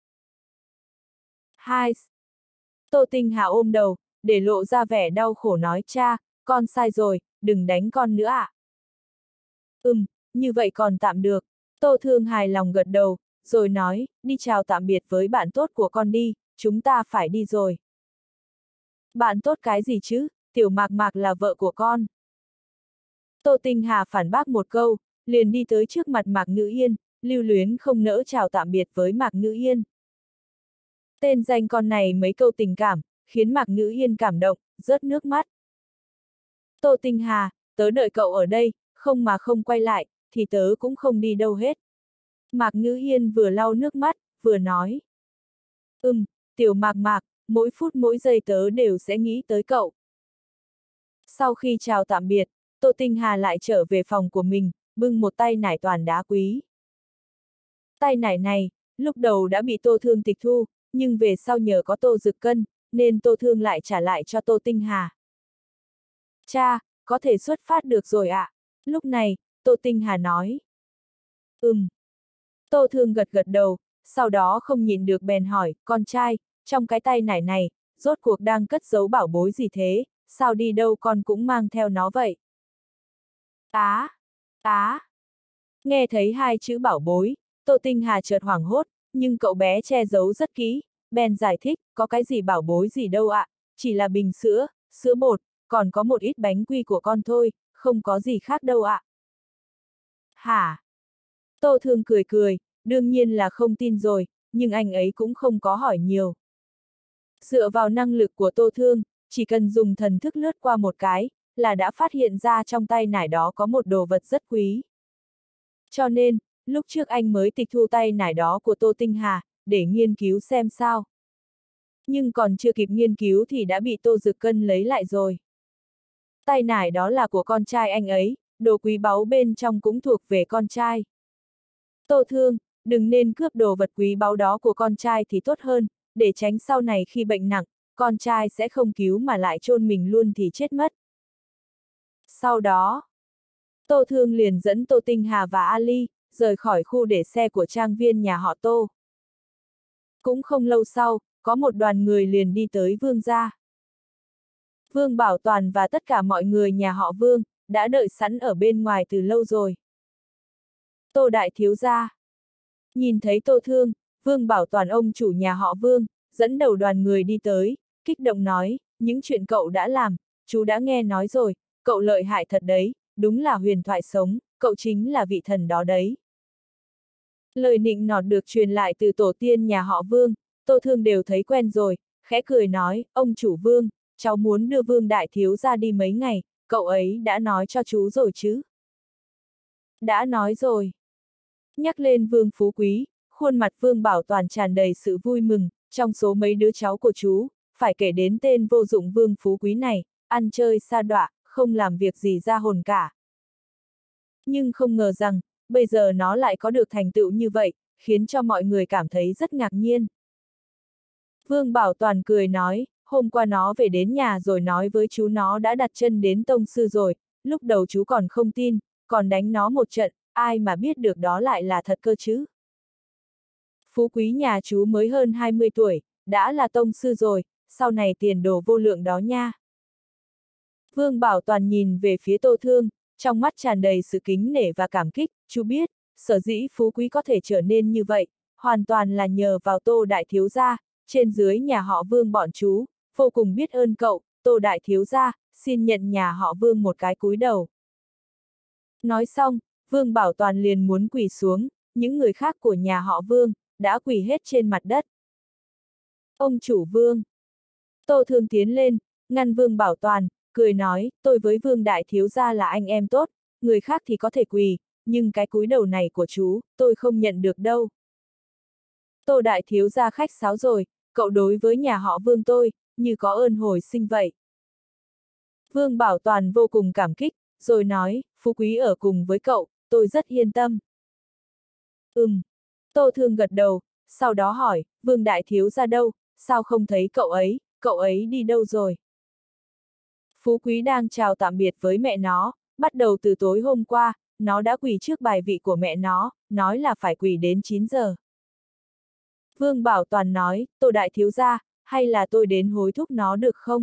Hai. Tô Tinh Hà ôm đầu, để lộ ra vẻ đau khổ nói cha, con sai rồi, đừng đánh con nữa ạ. À? Ừm, như vậy còn tạm được. Tô Thương hài lòng gật đầu, rồi nói, đi chào tạm biệt với bạn tốt của con đi, chúng ta phải đi rồi. Bạn tốt cái gì chứ, Tiểu Mạc Mạc là vợ của con. Tô Tinh Hà phản bác một câu, liền đi tới trước mặt Mạc Ngữ Yên, lưu luyến không nỡ chào tạm biệt với Mạc Ngữ Yên. Tên danh con này mấy câu tình cảm, khiến Mạc Ngữ Yên cảm động, rớt nước mắt. Tô Tinh Hà, tớ đợi cậu ở đây, không mà không quay lại, thì tớ cũng không đi đâu hết. Mạc Ngữ Yên vừa lau nước mắt, vừa nói. Ừm, Tiểu Mạc Mạc, mỗi phút mỗi giây tớ đều sẽ nghĩ tới cậu. Sau khi chào tạm biệt, Tô Tinh Hà lại trở về phòng của mình, bưng một tay nải toàn đá quý. Tay nải này, lúc đầu đã bị Tô Thương tịch thu, nhưng về sau nhờ có Tô Dực Cân, nên Tô Thương lại trả lại cho Tô Tinh Hà. Cha, có thể xuất phát được rồi ạ. À? Lúc này, Tô Tinh Hà nói. Ừm. Tô Thương gật gật đầu, sau đó không nhìn được bèn hỏi, con trai, trong cái tay nải này, rốt cuộc đang cất giấu bảo bối gì thế, sao đi đâu con cũng mang theo nó vậy? Á, á. Nghe thấy hai chữ bảo bối, Tô Tinh Hà chợt hoảng hốt, nhưng cậu bé che giấu rất kỹ, bèn giải thích, có cái gì bảo bối gì đâu ạ, à, chỉ là bình sữa, sữa bột, còn có một ít bánh quy của con thôi, không có gì khác đâu ạ. À. Hả? Tô Thương cười cười, đương nhiên là không tin rồi, nhưng anh ấy cũng không có hỏi nhiều. Dựa vào năng lực của Tô Thương, chỉ cần dùng thần thức lướt qua một cái, là đã phát hiện ra trong tay nải đó có một đồ vật rất quý. Cho nên, lúc trước anh mới tịch thu tay nải đó của Tô Tinh Hà, để nghiên cứu xem sao. Nhưng còn chưa kịp nghiên cứu thì đã bị Tô Dực Cân lấy lại rồi. Tay nải đó là của con trai anh ấy, đồ quý báu bên trong cũng thuộc về con trai. Tô Thương, đừng nên cướp đồ vật quý báu đó của con trai thì tốt hơn, để tránh sau này khi bệnh nặng, con trai sẽ không cứu mà lại chôn mình luôn thì chết mất. Sau đó, Tô Thương liền dẫn Tô Tinh Hà và Ali, rời khỏi khu để xe của trang viên nhà họ Tô. Cũng không lâu sau, có một đoàn người liền đi tới Vương gia. Vương Bảo Toàn và tất cả mọi người nhà họ Vương, đã đợi sẵn ở bên ngoài từ lâu rồi. Tô đại thiếu gia. Nhìn thấy Tô Thương, Vương Bảo Toàn ông chủ nhà họ Vương, dẫn đầu đoàn người đi tới, kích động nói, những chuyện cậu đã làm, chú đã nghe nói rồi, cậu lợi hại thật đấy, đúng là huyền thoại sống, cậu chính là vị thần đó đấy. Lời nịnh nọt được truyền lại từ tổ tiên nhà họ Vương, Tô Thương đều thấy quen rồi, khẽ cười nói, ông chủ Vương, cháu muốn đưa Vương đại thiếu gia đi mấy ngày, cậu ấy đã nói cho chú rồi chứ? Đã nói rồi. Nhắc lên Vương Phú Quý, khuôn mặt Vương Bảo Toàn tràn đầy sự vui mừng, trong số mấy đứa cháu của chú, phải kể đến tên vô dụng Vương Phú Quý này, ăn chơi sa đọa, không làm việc gì ra hồn cả. Nhưng không ngờ rằng, bây giờ nó lại có được thành tựu như vậy, khiến cho mọi người cảm thấy rất ngạc nhiên. Vương Bảo Toàn cười nói, hôm qua nó về đến nhà rồi nói với chú nó đã đặt chân đến tông sư rồi, lúc đầu chú còn không tin, còn đánh nó một trận, ai mà biết được đó lại là thật cơ chứ. Phú Quý nhà chú mới hơn hai mươi tuổi, đã là tông sư rồi, sau này tiền đồ vô lượng đó nha. Vương Bảo Toàn nhìn về phía Tô Thương, trong mắt tràn đầy sự kính nể và cảm kích, chú biết, sở dĩ Phú Quý có thể trở nên như vậy, hoàn toàn là nhờ vào Tô Đại Thiếu Gia, trên dưới nhà họ Vương bọn chú, vô cùng biết ơn cậu, Tô Đại Thiếu Gia, xin nhận nhà họ Vương một cái cúi đầu. Nói xong, Vương Bảo Toàn liền muốn quỳ xuống, những người khác của nhà họ Vương, đã quỳ hết trên mặt đất. Ông chủ Vương. Tô Thương tiến lên, ngăn Vương Bảo Toàn, cười nói, tôi với Vương Đại Thiếu Gia là anh em tốt, người khác thì có thể quỳ, nhưng cái cúi đầu này của chú, tôi không nhận được đâu. Tô Đại Thiếu Gia khách sáo rồi, cậu đối với nhà họ Vương tôi, như có ơn hồi sinh vậy. Vương Bảo Toàn vô cùng cảm kích, rồi nói, Phú Quý ở cùng với cậu, tôi rất yên tâm. Ừm. Tô Thương gật đầu, sau đó hỏi, Vương Đại Thiếu Gia đâu, sao không thấy cậu ấy, cậu ấy đi đâu rồi? Phú Quý đang chào tạm biệt với mẹ nó, bắt đầu từ tối hôm qua, nó đã quỳ trước bài vị của mẹ nó, nói là phải quỳ đến chín giờ. Vương Bảo Toàn nói, Tô Đại Thiếu Gia, hay là tôi đến hối thúc nó được không?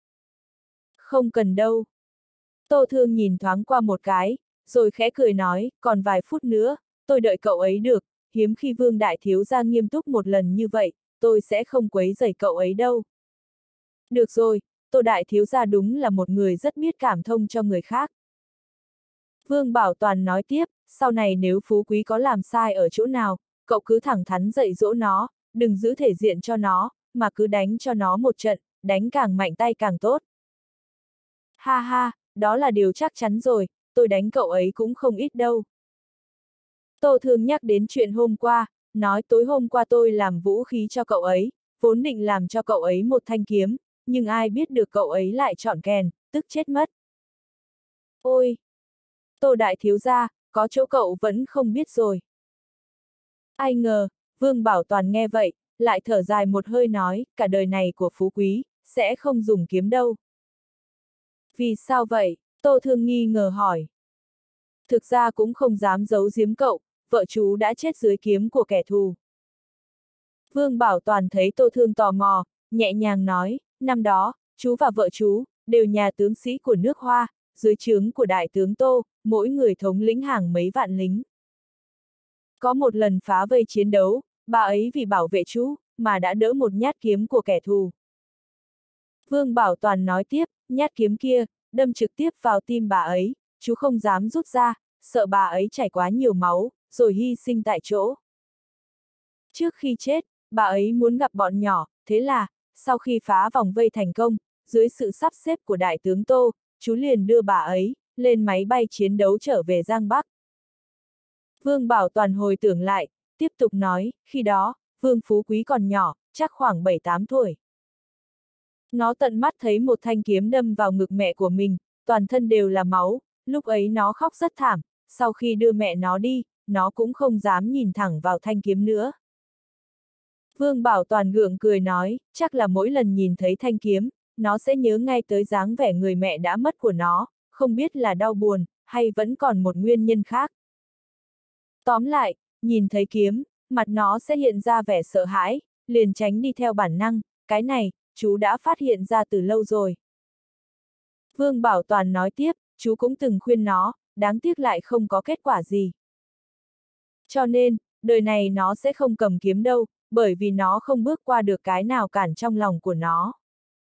Không cần đâu. Tô Thương nhìn thoáng qua một cái, rồi khẽ cười nói, còn vài phút nữa, tôi đợi cậu ấy được, hiếm khi Vương Đại Thiếu Gia nghiêm túc một lần như vậy, tôi sẽ không quấy rầy cậu ấy đâu. Được rồi, Tô Đại Thiếu Gia đúng là một người rất biết cảm thông cho người khác. Vương Bảo Toàn nói tiếp, sau này nếu Phú Quý có làm sai ở chỗ nào, cậu cứ thẳng thắn dạy dỗ nó, đừng giữ thể diện cho nó, mà cứ đánh cho nó một trận, đánh càng mạnh tay càng tốt. Ha ha, đó là điều chắc chắn rồi, tôi đánh cậu ấy cũng không ít đâu. Tô Thương nhắc đến chuyện hôm qua, nói tối hôm qua tôi làm vũ khí cho cậu ấy, vốn định làm cho cậu ấy một thanh kiếm, nhưng ai biết được cậu ấy lại chọn kèn, tức chết mất. Ôi! Tô Đại Thiếu Gia, có chỗ cậu vẫn không biết rồi. Ai ngờ, Vương Bảo Toàn nghe vậy, lại thở dài một hơi nói, cả đời này của Phú Quý, sẽ không dùng kiếm đâu. Vì sao vậy? Tô Thương nghi ngờ hỏi. Thực ra cũng không dám giấu giếm cậu, vợ chú đã chết dưới kiếm của kẻ thù. Vương Bảo Toàn thấy Tô Thương tò mò, nhẹ nhàng nói, năm đó, chú và vợ chú, đều nhà tướng sĩ của nước Hoa, dưới trướng của đại tướng Tô, mỗi người thống lĩnh hàng mấy vạn lính. Có một lần phá vây chiến đấu, bà ấy vì bảo vệ chú, mà đã đỡ một nhát kiếm của kẻ thù. Vương Bảo Toàn nói tiếp, nhát kiếm kia, đâm trực tiếp vào tim bà ấy, chú không dám rút ra, sợ bà ấy chảy quá nhiều máu, rồi hy sinh tại chỗ. Trước khi chết, bà ấy muốn gặp bọn nhỏ, thế là, sau khi phá vòng vây thành công, dưới sự sắp xếp của đại tướng Tô, chú liền đưa bà ấy, lên máy bay chiến đấu trở về Giang Bắc. Vương Bảo Toàn hồi tưởng lại, tiếp tục nói, khi đó, Vương Phú Quý còn nhỏ, chắc khoảng bảy tám tuổi. Nó tận mắt thấy một thanh kiếm đâm vào ngực mẹ của mình, toàn thân đều là máu, lúc ấy nó khóc rất thảm, sau khi đưa mẹ nó đi, nó cũng không dám nhìn thẳng vào thanh kiếm nữa. Vương Bảo Toàn gượng cười nói, chắc là mỗi lần nhìn thấy thanh kiếm, nó sẽ nhớ ngay tới dáng vẻ người mẹ đã mất của nó, không biết là đau buồn, hay vẫn còn một nguyên nhân khác. Tóm lại, nhìn thấy kiếm, mặt nó sẽ hiện ra vẻ sợ hãi, liền tránh đi theo bản năng, cái này, chú đã phát hiện ra từ lâu rồi. Vương Bảo Toàn nói tiếp, chú cũng từng khuyên nó, đáng tiếc lại không có kết quả gì. Cho nên, đời này nó sẽ không cầm kiếm đâu, bởi vì nó không bước qua được cái nào cản trong lòng của nó.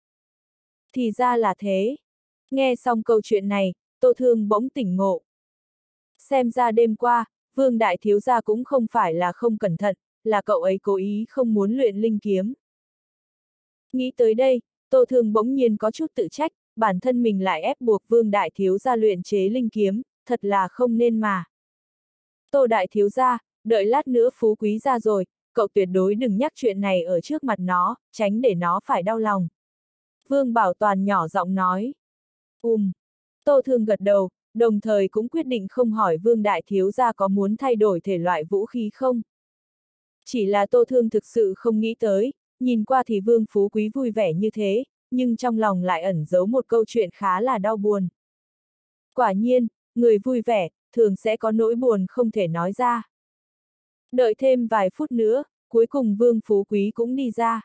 Thì ra là thế. Nghe xong câu chuyện này, Tô Thương bỗng tỉnh ngộ. Xem ra đêm qua, Vương Đại Thiếu Gia cũng không phải là không cẩn thận, là cậu ấy cố ý không muốn luyện linh kiếm. Nghĩ tới đây, Tô Thương bỗng nhiên có chút tự trách, bản thân mình lại ép buộc Vương Đại Thiếu Gia luyện chế linh kiếm, thật là không nên mà. Tô Đại Thiếu Gia, đợi lát nữa Phú Quý ra rồi, cậu tuyệt đối đừng nhắc chuyện này ở trước mặt nó, tránh để nó phải đau lòng. Vương Bảo Toàn nhỏ giọng nói. Ùm. Tô Thương gật đầu, đồng thời cũng quyết định không hỏi Vương Đại Thiếu Gia có muốn thay đổi thể loại vũ khí không. Chỉ là Tô Thương thực sự không nghĩ tới, nhìn qua thì Vương Phú Quý vui vẻ như thế, nhưng trong lòng lại ẩn giấu một câu chuyện khá là đau buồn. Quả nhiên, người vui vẻ, thường sẽ có nỗi buồn không thể nói ra. Đợi thêm vài phút nữa, cuối cùng Vương Phú Quý cũng đi ra.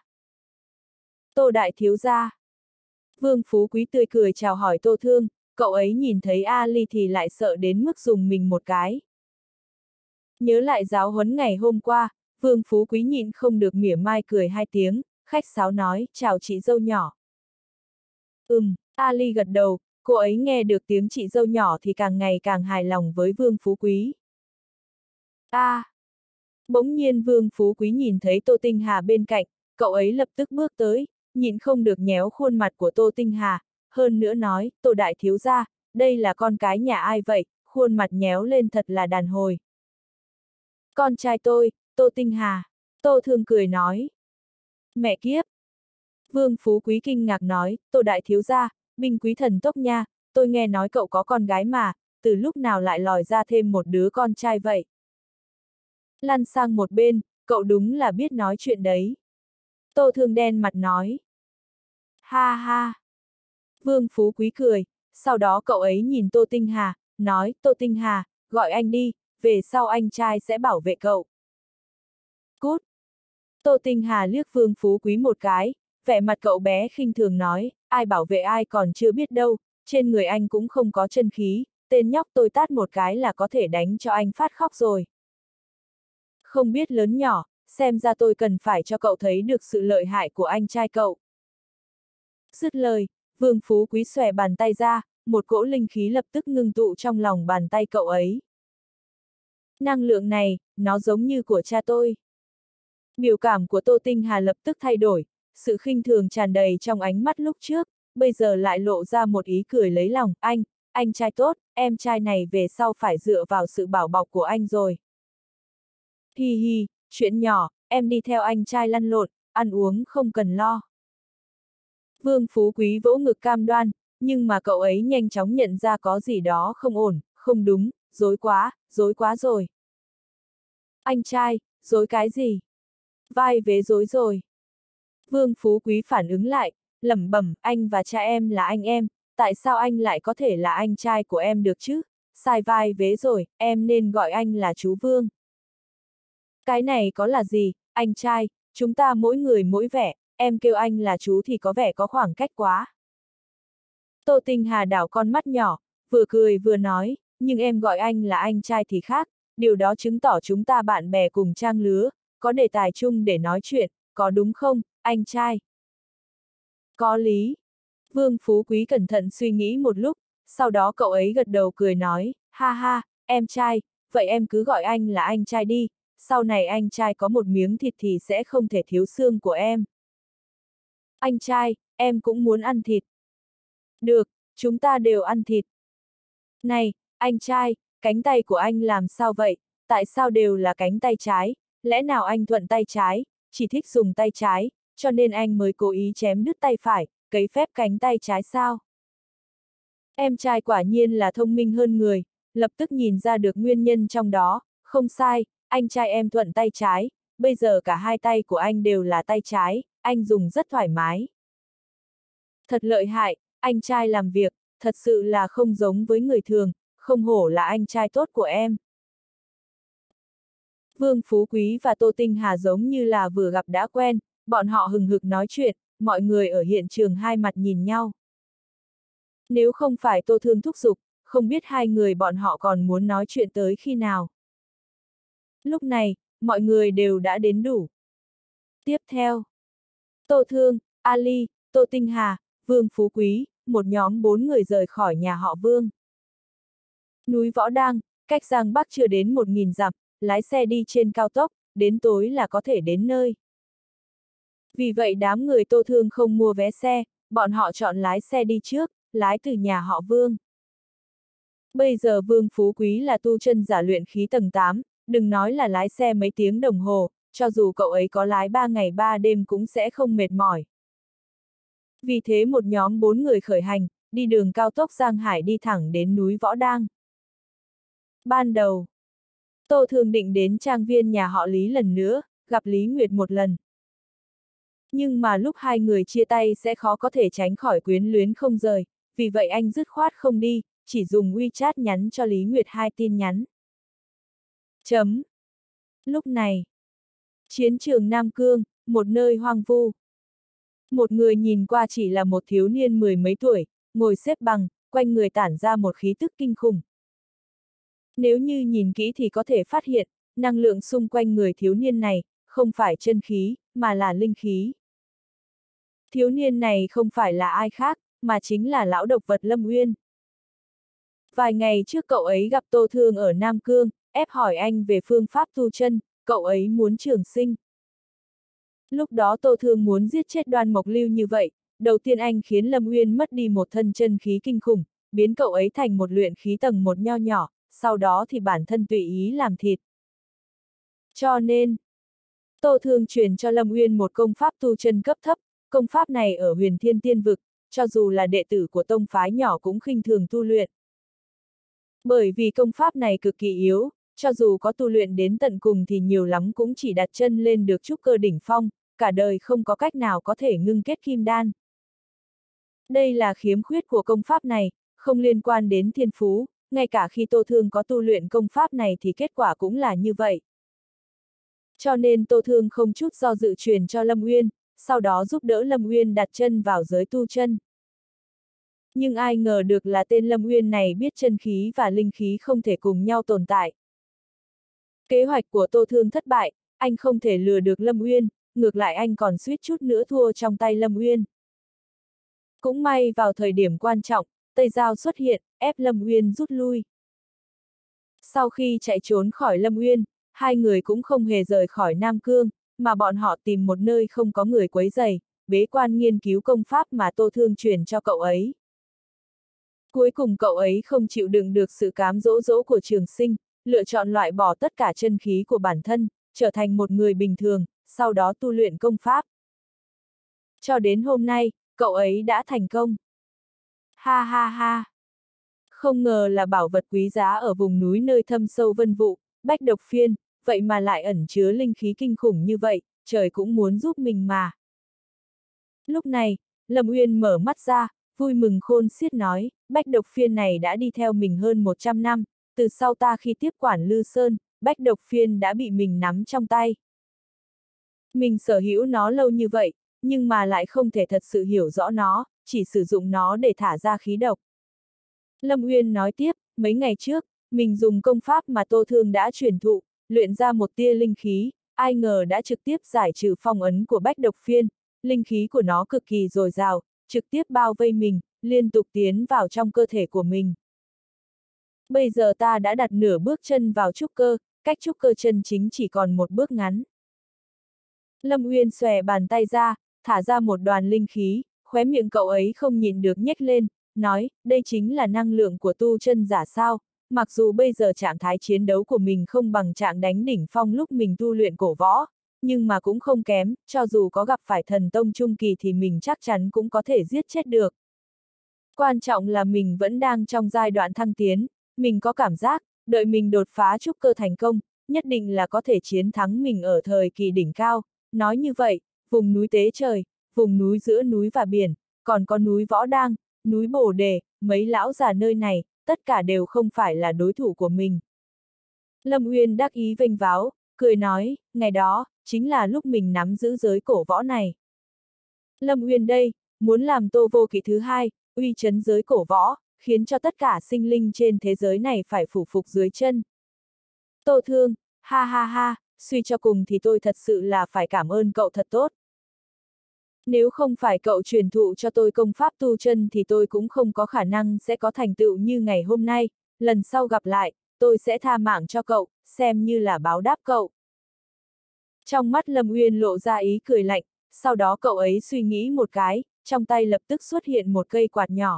Tô Đại Thiếu Gia. Vương Phú Quý tươi cười chào hỏi Tô Thương, cậu ấy nhìn thấy Ali thì lại sợ đến mức dùng mình một cái. Nhớ lại giáo huấn ngày hôm qua, Vương Phú Quý nhịn không được mỉa mai cười hai tiếng, khách sáo nói, chào chị dâu nhỏ. Ừm, Ali gật đầu, cô ấy nghe được tiếng chị dâu nhỏ thì càng ngày càng hài lòng với Vương Phú Quý. A. À, bỗng nhiên Vương Phú Quý nhìn thấy Tô Tinh Hà bên cạnh, cậu ấy lập tức bước tới, nhịn không được nhéo khuôn mặt của Tô Tinh Hà, hơn nữa nói, Tô Đại Thiếu Gia, đây là con cái nhà ai vậy, khuôn mặt nhéo lên thật là đàn hồi. Con trai tôi, Tô Tinh Hà. Tô Thương cười nói. Mẹ kiếp. Vương Phú Quý kinh ngạc nói, Tô Đại Thiếu Gia, binh quý thần tốc nha, tôi nghe nói cậu có con gái mà, từ lúc nào lại lòi ra thêm một đứa con trai vậy? Lăn sang một bên, cậu đúng là biết nói chuyện đấy. Tô Thương đen mặt nói. Ha ha. Vương Phú Quý cười, sau đó cậu ấy nhìn Tô Tinh Hà, nói, Tô Tinh Hà, gọi anh đi, về sau anh trai sẽ bảo vệ cậu. Cút. Tô Tinh Hà liếc Vương Phú Quý một cái, vẻ mặt cậu bé khinh thường nói, ai bảo vệ ai còn chưa biết đâu, trên người anh cũng không có chân khí, tên nhóc tôi tát một cái là có thể đánh cho anh phát khóc rồi. Không biết lớn nhỏ, xem ra tôi cần phải cho cậu thấy được sự lợi hại của anh trai cậu. Dứt lời, Vương Phú Quý xòe bàn tay ra, một cỗ linh khí lập tức ngưng tụ trong lòng bàn tay cậu ấy. Năng lượng này, nó giống như của cha tôi. Biểu cảm của Tô Tinh Hà lập tức thay đổi, sự khinh thường tràn đầy trong ánh mắt lúc trước, bây giờ lại lộ ra một ý cười lấy lòng, anh, anh trai tốt, em trai này về sau phải dựa vào sự bảo bọc của anh rồi. Hi hi, chuyện nhỏ, em đi theo anh trai lăn lộn, ăn uống không cần lo. Vương Phú Quý vỗ ngực cam đoan, nhưng mà cậu ấy nhanh chóng nhận ra có gì đó không ổn, không đúng, dối quá, dối quá rồi. Anh trai, dối cái gì? Vai vế dối rồi. Vương Phú Quý phản ứng lại, lẩm bẩm, anh và cha em là anh em, tại sao anh lại có thể là anh trai của em được chứ? Sai vai vế rồi, em nên gọi anh là chú Vương. Cái này có là gì, anh trai, chúng ta mỗi người mỗi vẻ, em kêu anh là chú thì có vẻ có khoảng cách quá. Tô Tinh Hà đảo con mắt nhỏ, vừa cười vừa nói, nhưng em gọi anh là anh trai thì khác, điều đó chứng tỏ chúng ta bạn bè cùng trang lứa, có đề tài chung để nói chuyện, có đúng không, anh trai? Có lý. Vương Phú Quý cẩn thận suy nghĩ một lúc, sau đó cậu ấy gật đầu cười nói, ha ha, em trai, vậy em cứ gọi anh là anh trai đi, sau này anh trai có một miếng thịt thì sẽ không thể thiếu xương của em. Anh trai, em cũng muốn ăn thịt. Được, chúng ta đều ăn thịt. Này, anh trai, cánh tay của anh làm sao vậy, tại sao đều là cánh tay trái, lẽ nào anh thuận tay trái, chỉ thích dùng tay trái, cho nên anh mới cố ý chém đứt tay phải, cấy phép cánh tay trái sao? Em trai quả nhiên là thông minh hơn người, lập tức nhìn ra được nguyên nhân trong đó, không sai, anh trai em thuận tay trái, bây giờ cả hai tay của anh đều là tay trái, anh dùng rất thoải mái. Thật lợi hại, anh trai làm việc, thật sự là không giống với người thường, không hổ là anh trai tốt của em. Vương Phú Quý và Tô Tinh Hà giống như là vừa gặp đã quen, bọn họ hừng hực nói chuyện, mọi người ở hiện trường hai mặt nhìn nhau. Nếu không phải Tô Thương thúc giục, không biết hai người bọn họ còn muốn nói chuyện tới khi nào. Lúc này, mọi người đều đã đến đủ. Tiếp theo, Tô Thương, Ali, Tô Tinh Hà, Vương Phú Quý, một nhóm bốn người rời khỏi nhà họ Vương. Núi Võ Đang, cách Giang Bắc chưa đến một nghìn dặm, lái xe đi trên cao tốc, đến tối là có thể đến nơi. Vì vậy đám người Tô Thương không mua vé xe, bọn họ chọn lái xe đi trước, lái từ nhà họ Vương. Bây giờ Vương Phú Quý là tu chân giả luyện khí tầng tám, đừng nói là lái xe mấy tiếng đồng hồ, cho dù cậu ấy có lái ba ngày ba đêm cũng sẽ không mệt mỏi. Vì thế một nhóm bốn người khởi hành, đi đường cao tốc Giang Hải đi thẳng đến núi Võ Đang. Ban đầu, Tô Thương định đến trang viên nhà họ Lý lần nữa, gặp Lý Nguyệt một lần. Nhưng mà lúc hai người chia tay sẽ khó có thể tránh khỏi quyến luyến không rời, vì vậy anh dứt khoát không đi, chỉ dùng WeChat nhắn cho Lý Nguyệt hai tin nhắn. Chấm. Lúc này, chiến trường Nam Cương, một nơi hoang vu. Một người nhìn qua chỉ là một thiếu niên mười mấy tuổi, ngồi xếp bằng, quanh người tản ra một khí tức kinh khủng. Nếu như nhìn kỹ thì có thể phát hiện, năng lượng xung quanh người thiếu niên này, không phải chân khí, mà là linh khí. Thiếu niên này không phải là ai khác, mà chính là lão độc vật Lâm Uyên. Vài ngày trước cậu ấy gặp Tô Thương ở Nam Cương, ép hỏi anh về phương pháp tu chân, cậu ấy muốn trường sinh. Lúc đó Tô Thương muốn giết chết Đoan Mộc Lưu như vậy, đầu tiên anh khiến Lâm Uyên mất đi một thân chân khí kinh khủng, biến cậu ấy thành một luyện khí tầng một nho nhỏ, sau đó thì bản thân tùy ý làm thịt. Cho nên, Tô Thương truyền cho Lâm Uyên một công pháp tu chân cấp thấp, công pháp này ở Huyền Thiên Tiên Vực, cho dù là đệ tử của tông phái nhỏ cũng khinh thường tu luyện. Bởi vì công pháp này cực kỳ yếu, cho dù có tu luyện đến tận cùng thì nhiều lắm cũng chỉ đặt chân lên được trúc cơ đỉnh phong, cả đời không có cách nào có thể ngưng kết kim đan. Đây là khiếm khuyết của công pháp này, không liên quan đến thiên phú, ngay cả khi Tô Thương có tu luyện công pháp này thì kết quả cũng là như vậy. Cho nên Tô Thương không chút do dự truyền cho Lâm Uyên, sau đó giúp đỡ Lâm Uyên đặt chân vào giới tu chân. Nhưng ai ngờ được là tên Lâm Uyên này biết chân khí và linh khí không thể cùng nhau tồn tại. Kế hoạch của Tô Thương thất bại, anh không thể lừa được Lâm Uyên, ngược lại anh còn suýt chút nữa thua trong tay Lâm Uyên. Cũng may vào thời điểm quan trọng, Tây Giao xuất hiện, ép Lâm Uyên rút lui. Sau khi chạy trốn khỏi Lâm Uyên, hai người cũng không hề rời khỏi Nam Cương, mà bọn họ tìm một nơi không có người quấy rầy, bế quan nghiên cứu công pháp mà Tô Thương truyền cho cậu ấy. Cuối cùng cậu ấy không chịu đựng được sự cám dỗ dỗ của trường sinh, lựa chọn loại bỏ tất cả chân khí của bản thân, trở thành một người bình thường, sau đó tu luyện công pháp. Cho đến hôm nay, cậu ấy đã thành công. Ha ha ha! Không ngờ là bảo vật quý giá ở vùng núi nơi thâm sâu vân vụ, bách độc phiên, vậy mà lại ẩn chứa linh khí kinh khủng như vậy, trời cũng muốn giúp mình mà. Lúc này, Lâm Uyên mở mắt ra, vui mừng khôn xiết nói, bách độc phiên này đã đi theo mình hơn một trăm năm, từ sau ta khi tiếp quản Lư Sơn, bách độc phiên đã bị mình nắm trong tay. Mình sở hữu nó lâu như vậy, nhưng mà lại không thể thật sự hiểu rõ nó, chỉ sử dụng nó để thả ra khí độc. Lâm Uyên nói tiếp, mấy ngày trước, mình dùng công pháp mà Tô Thương đã truyền thụ, luyện ra một tia linh khí, ai ngờ đã trực tiếp giải trừ phong ấn của bách độc phiên, linh khí của nó cực kỳ dồi dào, trực tiếp bao vây mình, liên tục tiến vào trong cơ thể của mình. Bây giờ ta đã đặt nửa bước chân vào trúc cơ, cách trúc cơ chân chính chỉ còn một bước ngắn. Lâm Uyên xòe bàn tay ra, thả ra một đoàn linh khí, khóe miệng cậu ấy không nhìn được nhếch lên, nói, đây chính là năng lượng của tu chân giả sao, mặc dù bây giờ trạng thái chiến đấu của mình không bằng trạng đánh đỉnh phong lúc mình tu luyện cổ võ, nhưng mà cũng không kém, cho dù có gặp phải thần tông trung kỳ thì mình chắc chắn cũng có thể giết chết được. Quan trọng là mình vẫn đang trong giai đoạn thăng tiến, mình có cảm giác, đợi mình đột phá trúc cơ thành công, nhất định là có thể chiến thắng mình ở thời kỳ đỉnh cao. Nói như vậy, vùng núi Tế Trời, vùng núi giữa núi và biển, còn có núi Võ Đang, núi Bồ Đề, mấy lão già nơi này, tất cả đều không phải là đối thủ của mình. Lâm Uyên đắc ý vênh váo, cười nói, ngày đó, chính là lúc mình nắm giữ giới cổ võ này. Lâm Uyên đây, muốn làm Tô Vô Kỵ thứ hai, uy chấn giới cổ võ, khiến cho tất cả sinh linh trên thế giới này phải phủ phục dưới chân. Tô Thương, ha ha ha, suy cho cùng thì tôi thật sự là phải cảm ơn cậu thật tốt. Nếu không phải cậu truyền thụ cho tôi công pháp tu chân thì tôi cũng không có khả năng sẽ có thành tựu như ngày hôm nay, lần sau gặp lại, tôi sẽ tha mạng cho cậu, xem như là báo đáp cậu. Trong mắt Lâm Uyên lộ ra ý cười lạnh, sau đó cậu ấy suy nghĩ một cái, trong tay lập tức xuất hiện một cây quạt nhỏ.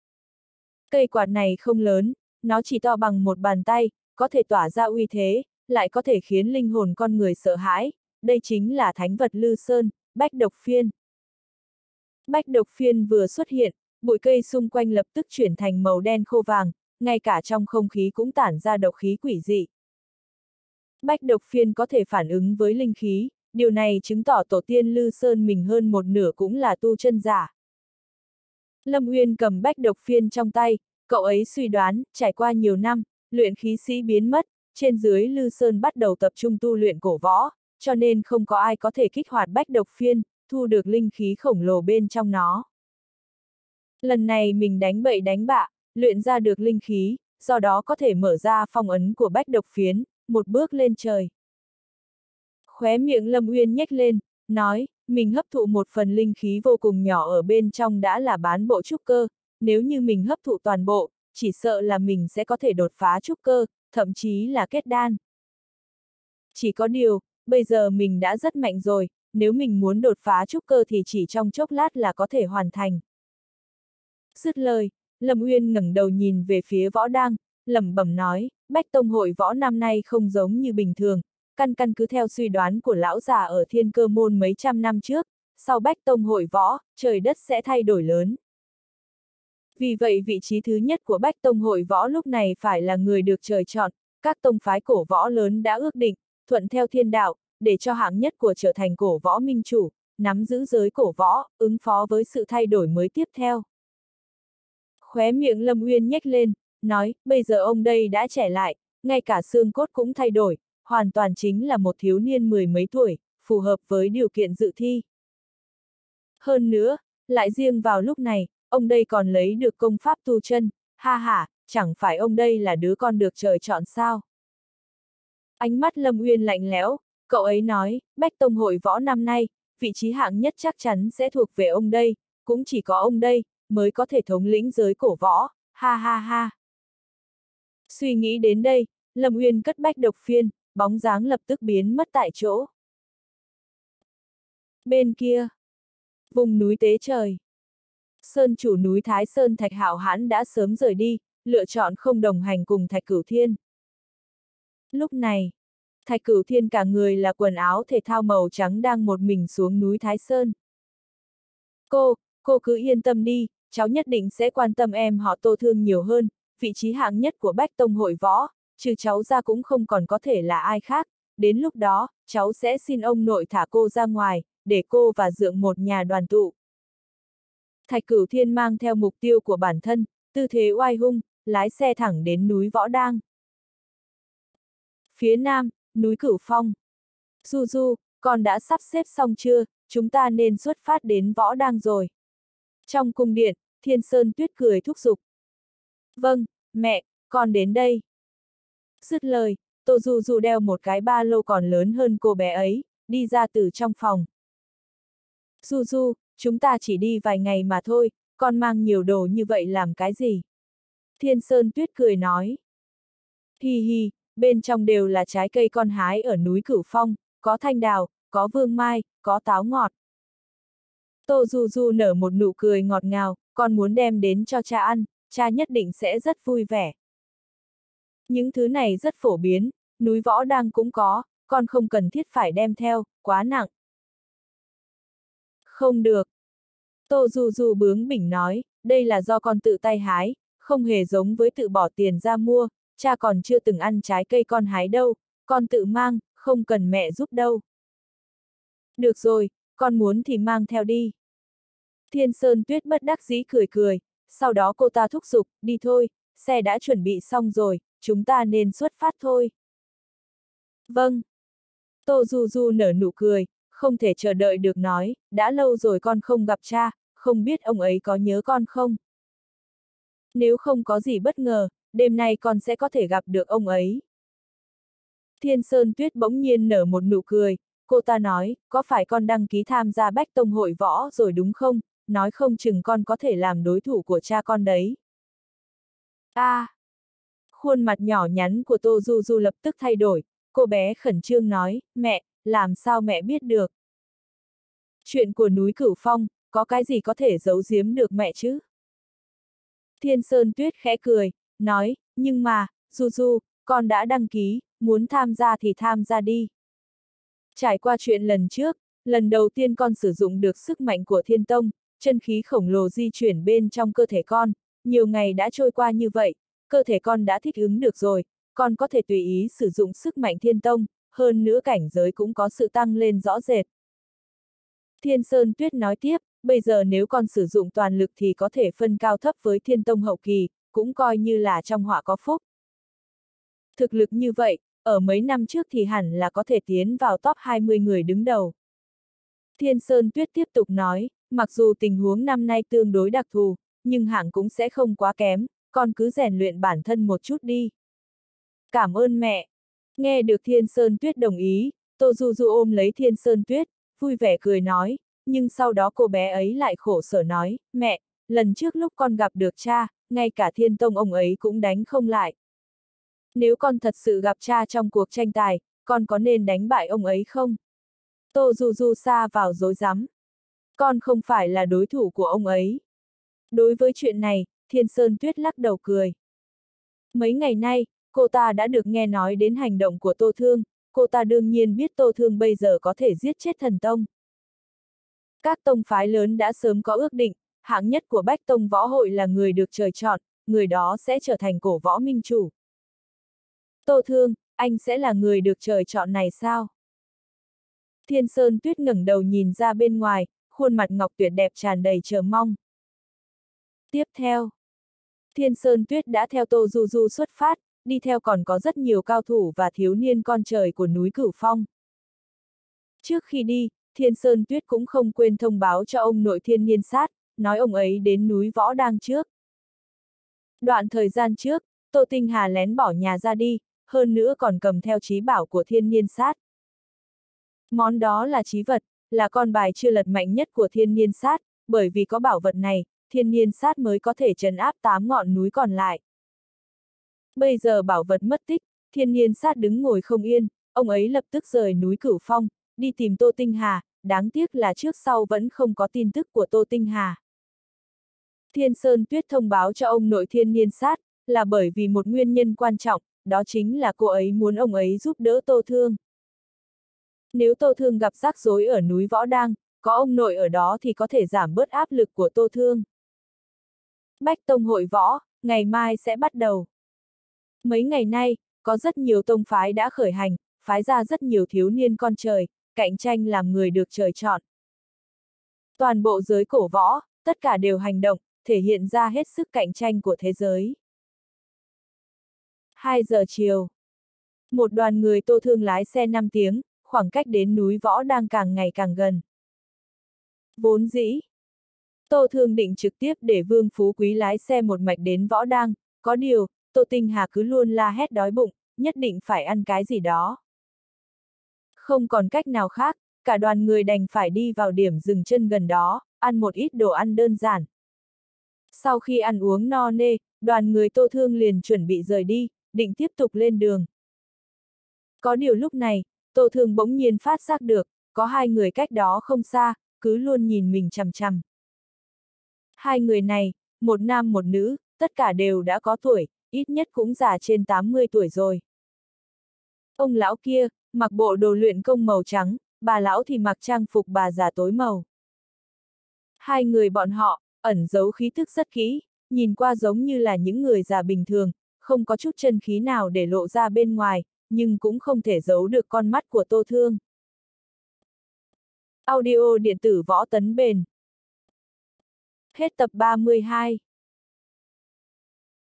Cây quạt này không lớn, nó chỉ to bằng một bàn tay, có thể tỏa ra uy thế, lại có thể khiến linh hồn con người sợ hãi, đây chính là thánh vật Lư Sơn, Bách Độc Phiên. Bách Độc Phiên vừa xuất hiện, bụi cây xung quanh lập tức chuyển thành màu đen khô vàng, ngay cả trong không khí cũng tản ra độc khí quỷ dị. Bách Độc Phiên có thể phản ứng với linh khí, điều này chứng tỏ tổ tiên Lư Sơn mình hơn một nửa cũng là tu chân giả. Lâm Uyên cầm Bách Độc Phiên trong tay, cậu ấy suy đoán, trải qua nhiều năm, luyện khí sĩ biến mất, trên dưới Lư Sơn bắt đầu tập trung tu luyện cổ võ, cho nên không có ai có thể kích hoạt Bách Độc Phiên, thu được linh khí khổng lồ bên trong nó. Lần này mình đánh bậy đánh bạ, luyện ra được linh khí, do đó có thể mở ra phong ấn của Bách Độc Phiến, một bước lên trời. Khóe miệng Lâm Uyên nhếch lên, nói, mình hấp thụ một phần linh khí vô cùng nhỏ ở bên trong đã là bán bộ trúc cơ, nếu như mình hấp thụ toàn bộ, chỉ sợ là mình sẽ có thể đột phá trúc cơ, thậm chí là kết đan. Chỉ có điều, bây giờ mình đã rất mạnh rồi, nếu mình muốn đột phá trúc cơ thì chỉ trong chốc lát là có thể hoàn thành. Dứt lời, Lâm Uyên ngẩng đầu nhìn về phía võ đang, lẩm bẩm nói, Bách Tông hội võ năm nay không giống như bình thường, căn căn cứ theo suy đoán của lão già ở Thiên Cơ môn mấy trăm năm trước, sau Bách Tông hội võ, trời đất sẽ thay đổi lớn. Vì vậy vị trí thứ nhất của Bách Tông hội võ lúc này phải là người được trời chọn, các tông phái cổ võ lớn đã ước định, thuận theo thiên đạo, để cho hạng nhất của trở thành cổ võ minh chủ, nắm giữ giới cổ võ, ứng phó với sự thay đổi mới tiếp theo. Khóe miệng Lâm Uyên nhếch lên, nói, bây giờ ông đây đã trẻ lại, ngay cả xương cốt cũng thay đổi, hoàn toàn chính là một thiếu niên mười mấy tuổi, phù hợp với điều kiện dự thi. Hơn nữa, lại riêng vào lúc này, ông đây còn lấy được công pháp tu chân, ha ha, chẳng phải ông đây là đứa con được trời chọn sao? Ánh mắt Lâm Uyên lạnh lẽo, cậu ấy nói, Bách Tông hội võ năm nay, vị trí hạng nhất chắc chắn sẽ thuộc về ông đây, cũng chỉ có ông đây, mới có thể thống lĩnh giới cổ võ, ha ha ha. Suy nghĩ đến đây, Lâm Uyên cất Bách Độc Phiên, bóng dáng lập tức biến mất tại chỗ. Bên kia, vùng núi Tế Trời. Sơn chủ núi Thái Sơn Thạch Hạo Hãn đã sớm rời đi, lựa chọn không đồng hành cùng Thạch Cửu Thiên. Lúc này, Thạch Cửu Thiên cả người là quần áo thể thao màu trắng đang một mình xuống núi Thái Sơn. Cô, cô cứ yên tâm đi, cháu nhất định sẽ quan tâm em họ Tô Thương nhiều hơn, vị trí hạng nhất của Bách Tông hội võ, trừ cháu ra cũng không còn có thể là ai khác, đến lúc đó, cháu sẽ xin ông nội thả cô ra ngoài, để cô và Dượng một nhà đoàn tụ. Thạch Cửu Thiên mang theo mục tiêu của bản thân, tư thế oai hung, lái xe thẳng đến núi Võ Đang. Phía nam, núi Cửu Phong. Du Du, con đã sắp xếp xong chưa, chúng ta nên xuất phát đến Võ Đang rồi. Trong cung điện, Thiên Sơn Tuyết cười thúc giục. Vâng, mẹ, con đến đây. Dứt lời, Tô Du Du đeo một cái ba lô còn lớn hơn cô bé ấy, đi ra từ trong phòng. Du Du, chúng ta chỉ đi vài ngày mà thôi, con mang nhiều đồ như vậy làm cái gì? Thiên Sơn Tuyết cười nói. Hi hi, bên trong đều là trái cây con hái ở núi Cửu Phong, có thanh đào, có vương mai, có táo ngọt. Tô Du Du nở một nụ cười ngọt ngào, con muốn đem đến cho cha ăn, cha nhất định sẽ rất vui vẻ. Những thứ này rất phổ biến, núi Võ Đang cũng có, con không cần thiết phải đem theo, quá nặng. Không được. Tô Du Du bướng bỉnh nói, đây là do con tự tay hái, không hề giống với tự bỏ tiền ra mua, cha còn chưa từng ăn trái cây con hái đâu, con tự mang, không cần mẹ giúp đâu. Được rồi, con muốn thì mang theo đi. Thiên Sơn Tuyết bất đắc dĩ cười cười, sau đó cô ta thúc giục, đi thôi, xe đã chuẩn bị xong rồi, chúng ta nên xuất phát thôi. Vâng. Tô Du Du nở nụ cười, không thể chờ đợi được nói, đã lâu rồi con không gặp cha, không biết ông ấy có nhớ con không? Nếu không có gì bất ngờ, đêm nay con sẽ có thể gặp được ông ấy. Thiên Sơn Tuyết bỗng nhiên nở một nụ cười, cô ta nói, có phải con đăng ký tham gia Bách Tông hội võ rồi đúng không? Nói không chừng con có thể làm đối thủ của cha con đấy. A, à, khuôn mặt nhỏ nhắn của Tô Du Du lập tức thay đổi, cô bé khẩn trương nói, mẹ, làm sao mẹ biết được? Chuyện của núi Cửu Phong, có cái gì có thể giấu giếm được mẹ chứ? Thiên Sơn Tuyết khẽ cười, nói, nhưng mà, Du Du, con đã đăng ký, muốn tham gia thì tham gia đi. Trải qua chuyện lần trước, lần đầu tiên con sử dụng được sức mạnh của thiên tông, chân khí khổng lồ di chuyển bên trong cơ thể con, nhiều ngày đã trôi qua như vậy, cơ thể con đã thích ứng được rồi, con có thể tùy ý sử dụng sức mạnh thiên tông, hơn nữa cảnh giới cũng có sự tăng lên rõ rệt. Thiên Sơn Tuyết nói tiếp, bây giờ nếu con sử dụng toàn lực thì có thể phân cao thấp với thiên tông hậu kỳ, cũng coi như là trong họa có phúc. Thực lực như vậy, ở mấy năm trước thì hẳn là có thể tiến vào top hai mươi người đứng đầu. Thiên Sơn Tuyết tiếp tục nói, mặc dù tình huống năm nay tương đối đặc thù, nhưng hạng cũng sẽ không quá kém, con cứ rèn luyện bản thân một chút đi. Cảm ơn mẹ. Nghe được Thiên Sơn Tuyết đồng ý, Tô Du Du ôm lấy Thiên Sơn Tuyết, vui vẻ cười nói, nhưng sau đó cô bé ấy lại khổ sở nói, mẹ, lần trước lúc con gặp được cha, ngay cả Thiên Tông ông ấy cũng đánh không lại. Nếu con thật sự gặp cha trong cuộc tranh tài, con có nên đánh bại ông ấy không? Tô Du Du sa vào rối rắm. Con không phải là đối thủ của ông ấy. Đối với chuyện này, Thiên Sơn Tuyết lắc đầu cười. Mấy ngày nay, cô ta đã được nghe nói đến hành động của Tô Thương, cô ta đương nhiên biết Tô Thương bây giờ có thể giết chết thần tông. Các tông phái lớn đã sớm có ước định, hạng nhất của Bách Tông Võ Hội là người được trời chọn, người đó sẽ trở thành cổ võ minh chủ. Tô Thương, anh sẽ là người được trời chọn này sao? Thiên Sơn Tuyết ngẩng đầu nhìn ra bên ngoài, khuôn mặt ngọc tuyệt đẹp tràn đầy chờ mong. Tiếp theo, Thiên Sơn Tuyết đã theo Tô Du Du xuất phát, đi theo còn có rất nhiều cao thủ và thiếu niên con trời của núi Cửu Phong. Trước khi đi, Thiên Sơn Tuyết cũng không quên thông báo cho ông nội Thiên Niên Sát, nói ông ấy đến núi Võ Đang trước. Đoạn thời gian trước, Tô Tinh Hà lén bỏ nhà ra đi, hơn nữa còn cầm theo trí bảo của Thiên Niên Sát. Món đó là trí vật, là con bài chưa lật mạnh nhất của Thiên Niên Sát, bởi vì có bảo vật này, Thiên Niên Sát mới có thể trấn áp tám ngọn núi còn lại. Bây giờ bảo vật mất tích, Thiên Niên Sát đứng ngồi không yên, ông ấy lập tức rời núi Cửu Phong, đi tìm Tô Tinh Hà, đáng tiếc là trước sau vẫn không có tin tức của Tô Tinh Hà. Thiên Sơn Tuyết thông báo cho ông nội Thiên Niên Sát, là bởi vì một nguyên nhân quan trọng, đó chính là cô ấy muốn ông ấy giúp đỡ Tô Thương. Nếu Tô Thương gặp rắc rối ở núi Võ Đang, có ông nội ở đó thì có thể giảm bớt áp lực của Tô Thương. Bách Tông hội võ, ngày mai sẽ bắt đầu. Mấy ngày nay, có rất nhiều tông phái đã khởi hành, phái ra rất nhiều thiếu niên con trời, cạnh tranh làm người được trời chọn. Toàn bộ giới cổ võ, tất cả đều hành động, thể hiện ra hết sức cạnh tranh của thế giới. hai giờ chiều. Một đoàn người Tô Thương lái xe năm tiếng, khoảng cách đến núi Võ đang càng ngày càng gần. Vốn dĩ, Tô Thương định trực tiếp để Vương Phú Quý lái xe một mạch đến Võ Đang, có điều, Tô Tinh Hà cứ luôn la hét đói bụng, nhất định phải ăn cái gì đó. Không còn cách nào khác, cả đoàn người đành phải đi vào điểm dừng chân gần đó, ăn một ít đồ ăn đơn giản. Sau khi ăn uống no nê, đoàn người Tô Thương liền chuẩn bị rời đi, định tiếp tục lên đường. Có điều lúc này, Tô Thương bỗng nhiên phát giác được, có hai người cách đó không xa, cứ luôn nhìn mình chằm chằm. Hai người này, một nam một nữ, tất cả đều đã có tuổi, ít nhất cũng già trên tám mươi tuổi rồi. Ông lão kia, mặc bộ đồ luyện công màu trắng, bà lão thì mặc trang phục bà già tối màu. Hai người bọn họ, ẩn giấu khí thức rất kỹ, nhìn qua giống như là những người già bình thường, không có chút chân khí nào để lộ ra bên ngoài, nhưng cũng không thể giấu được con mắt của Tô Thương. Audio điện tử Võ Tấn Bền. Hết tập ba mươi hai.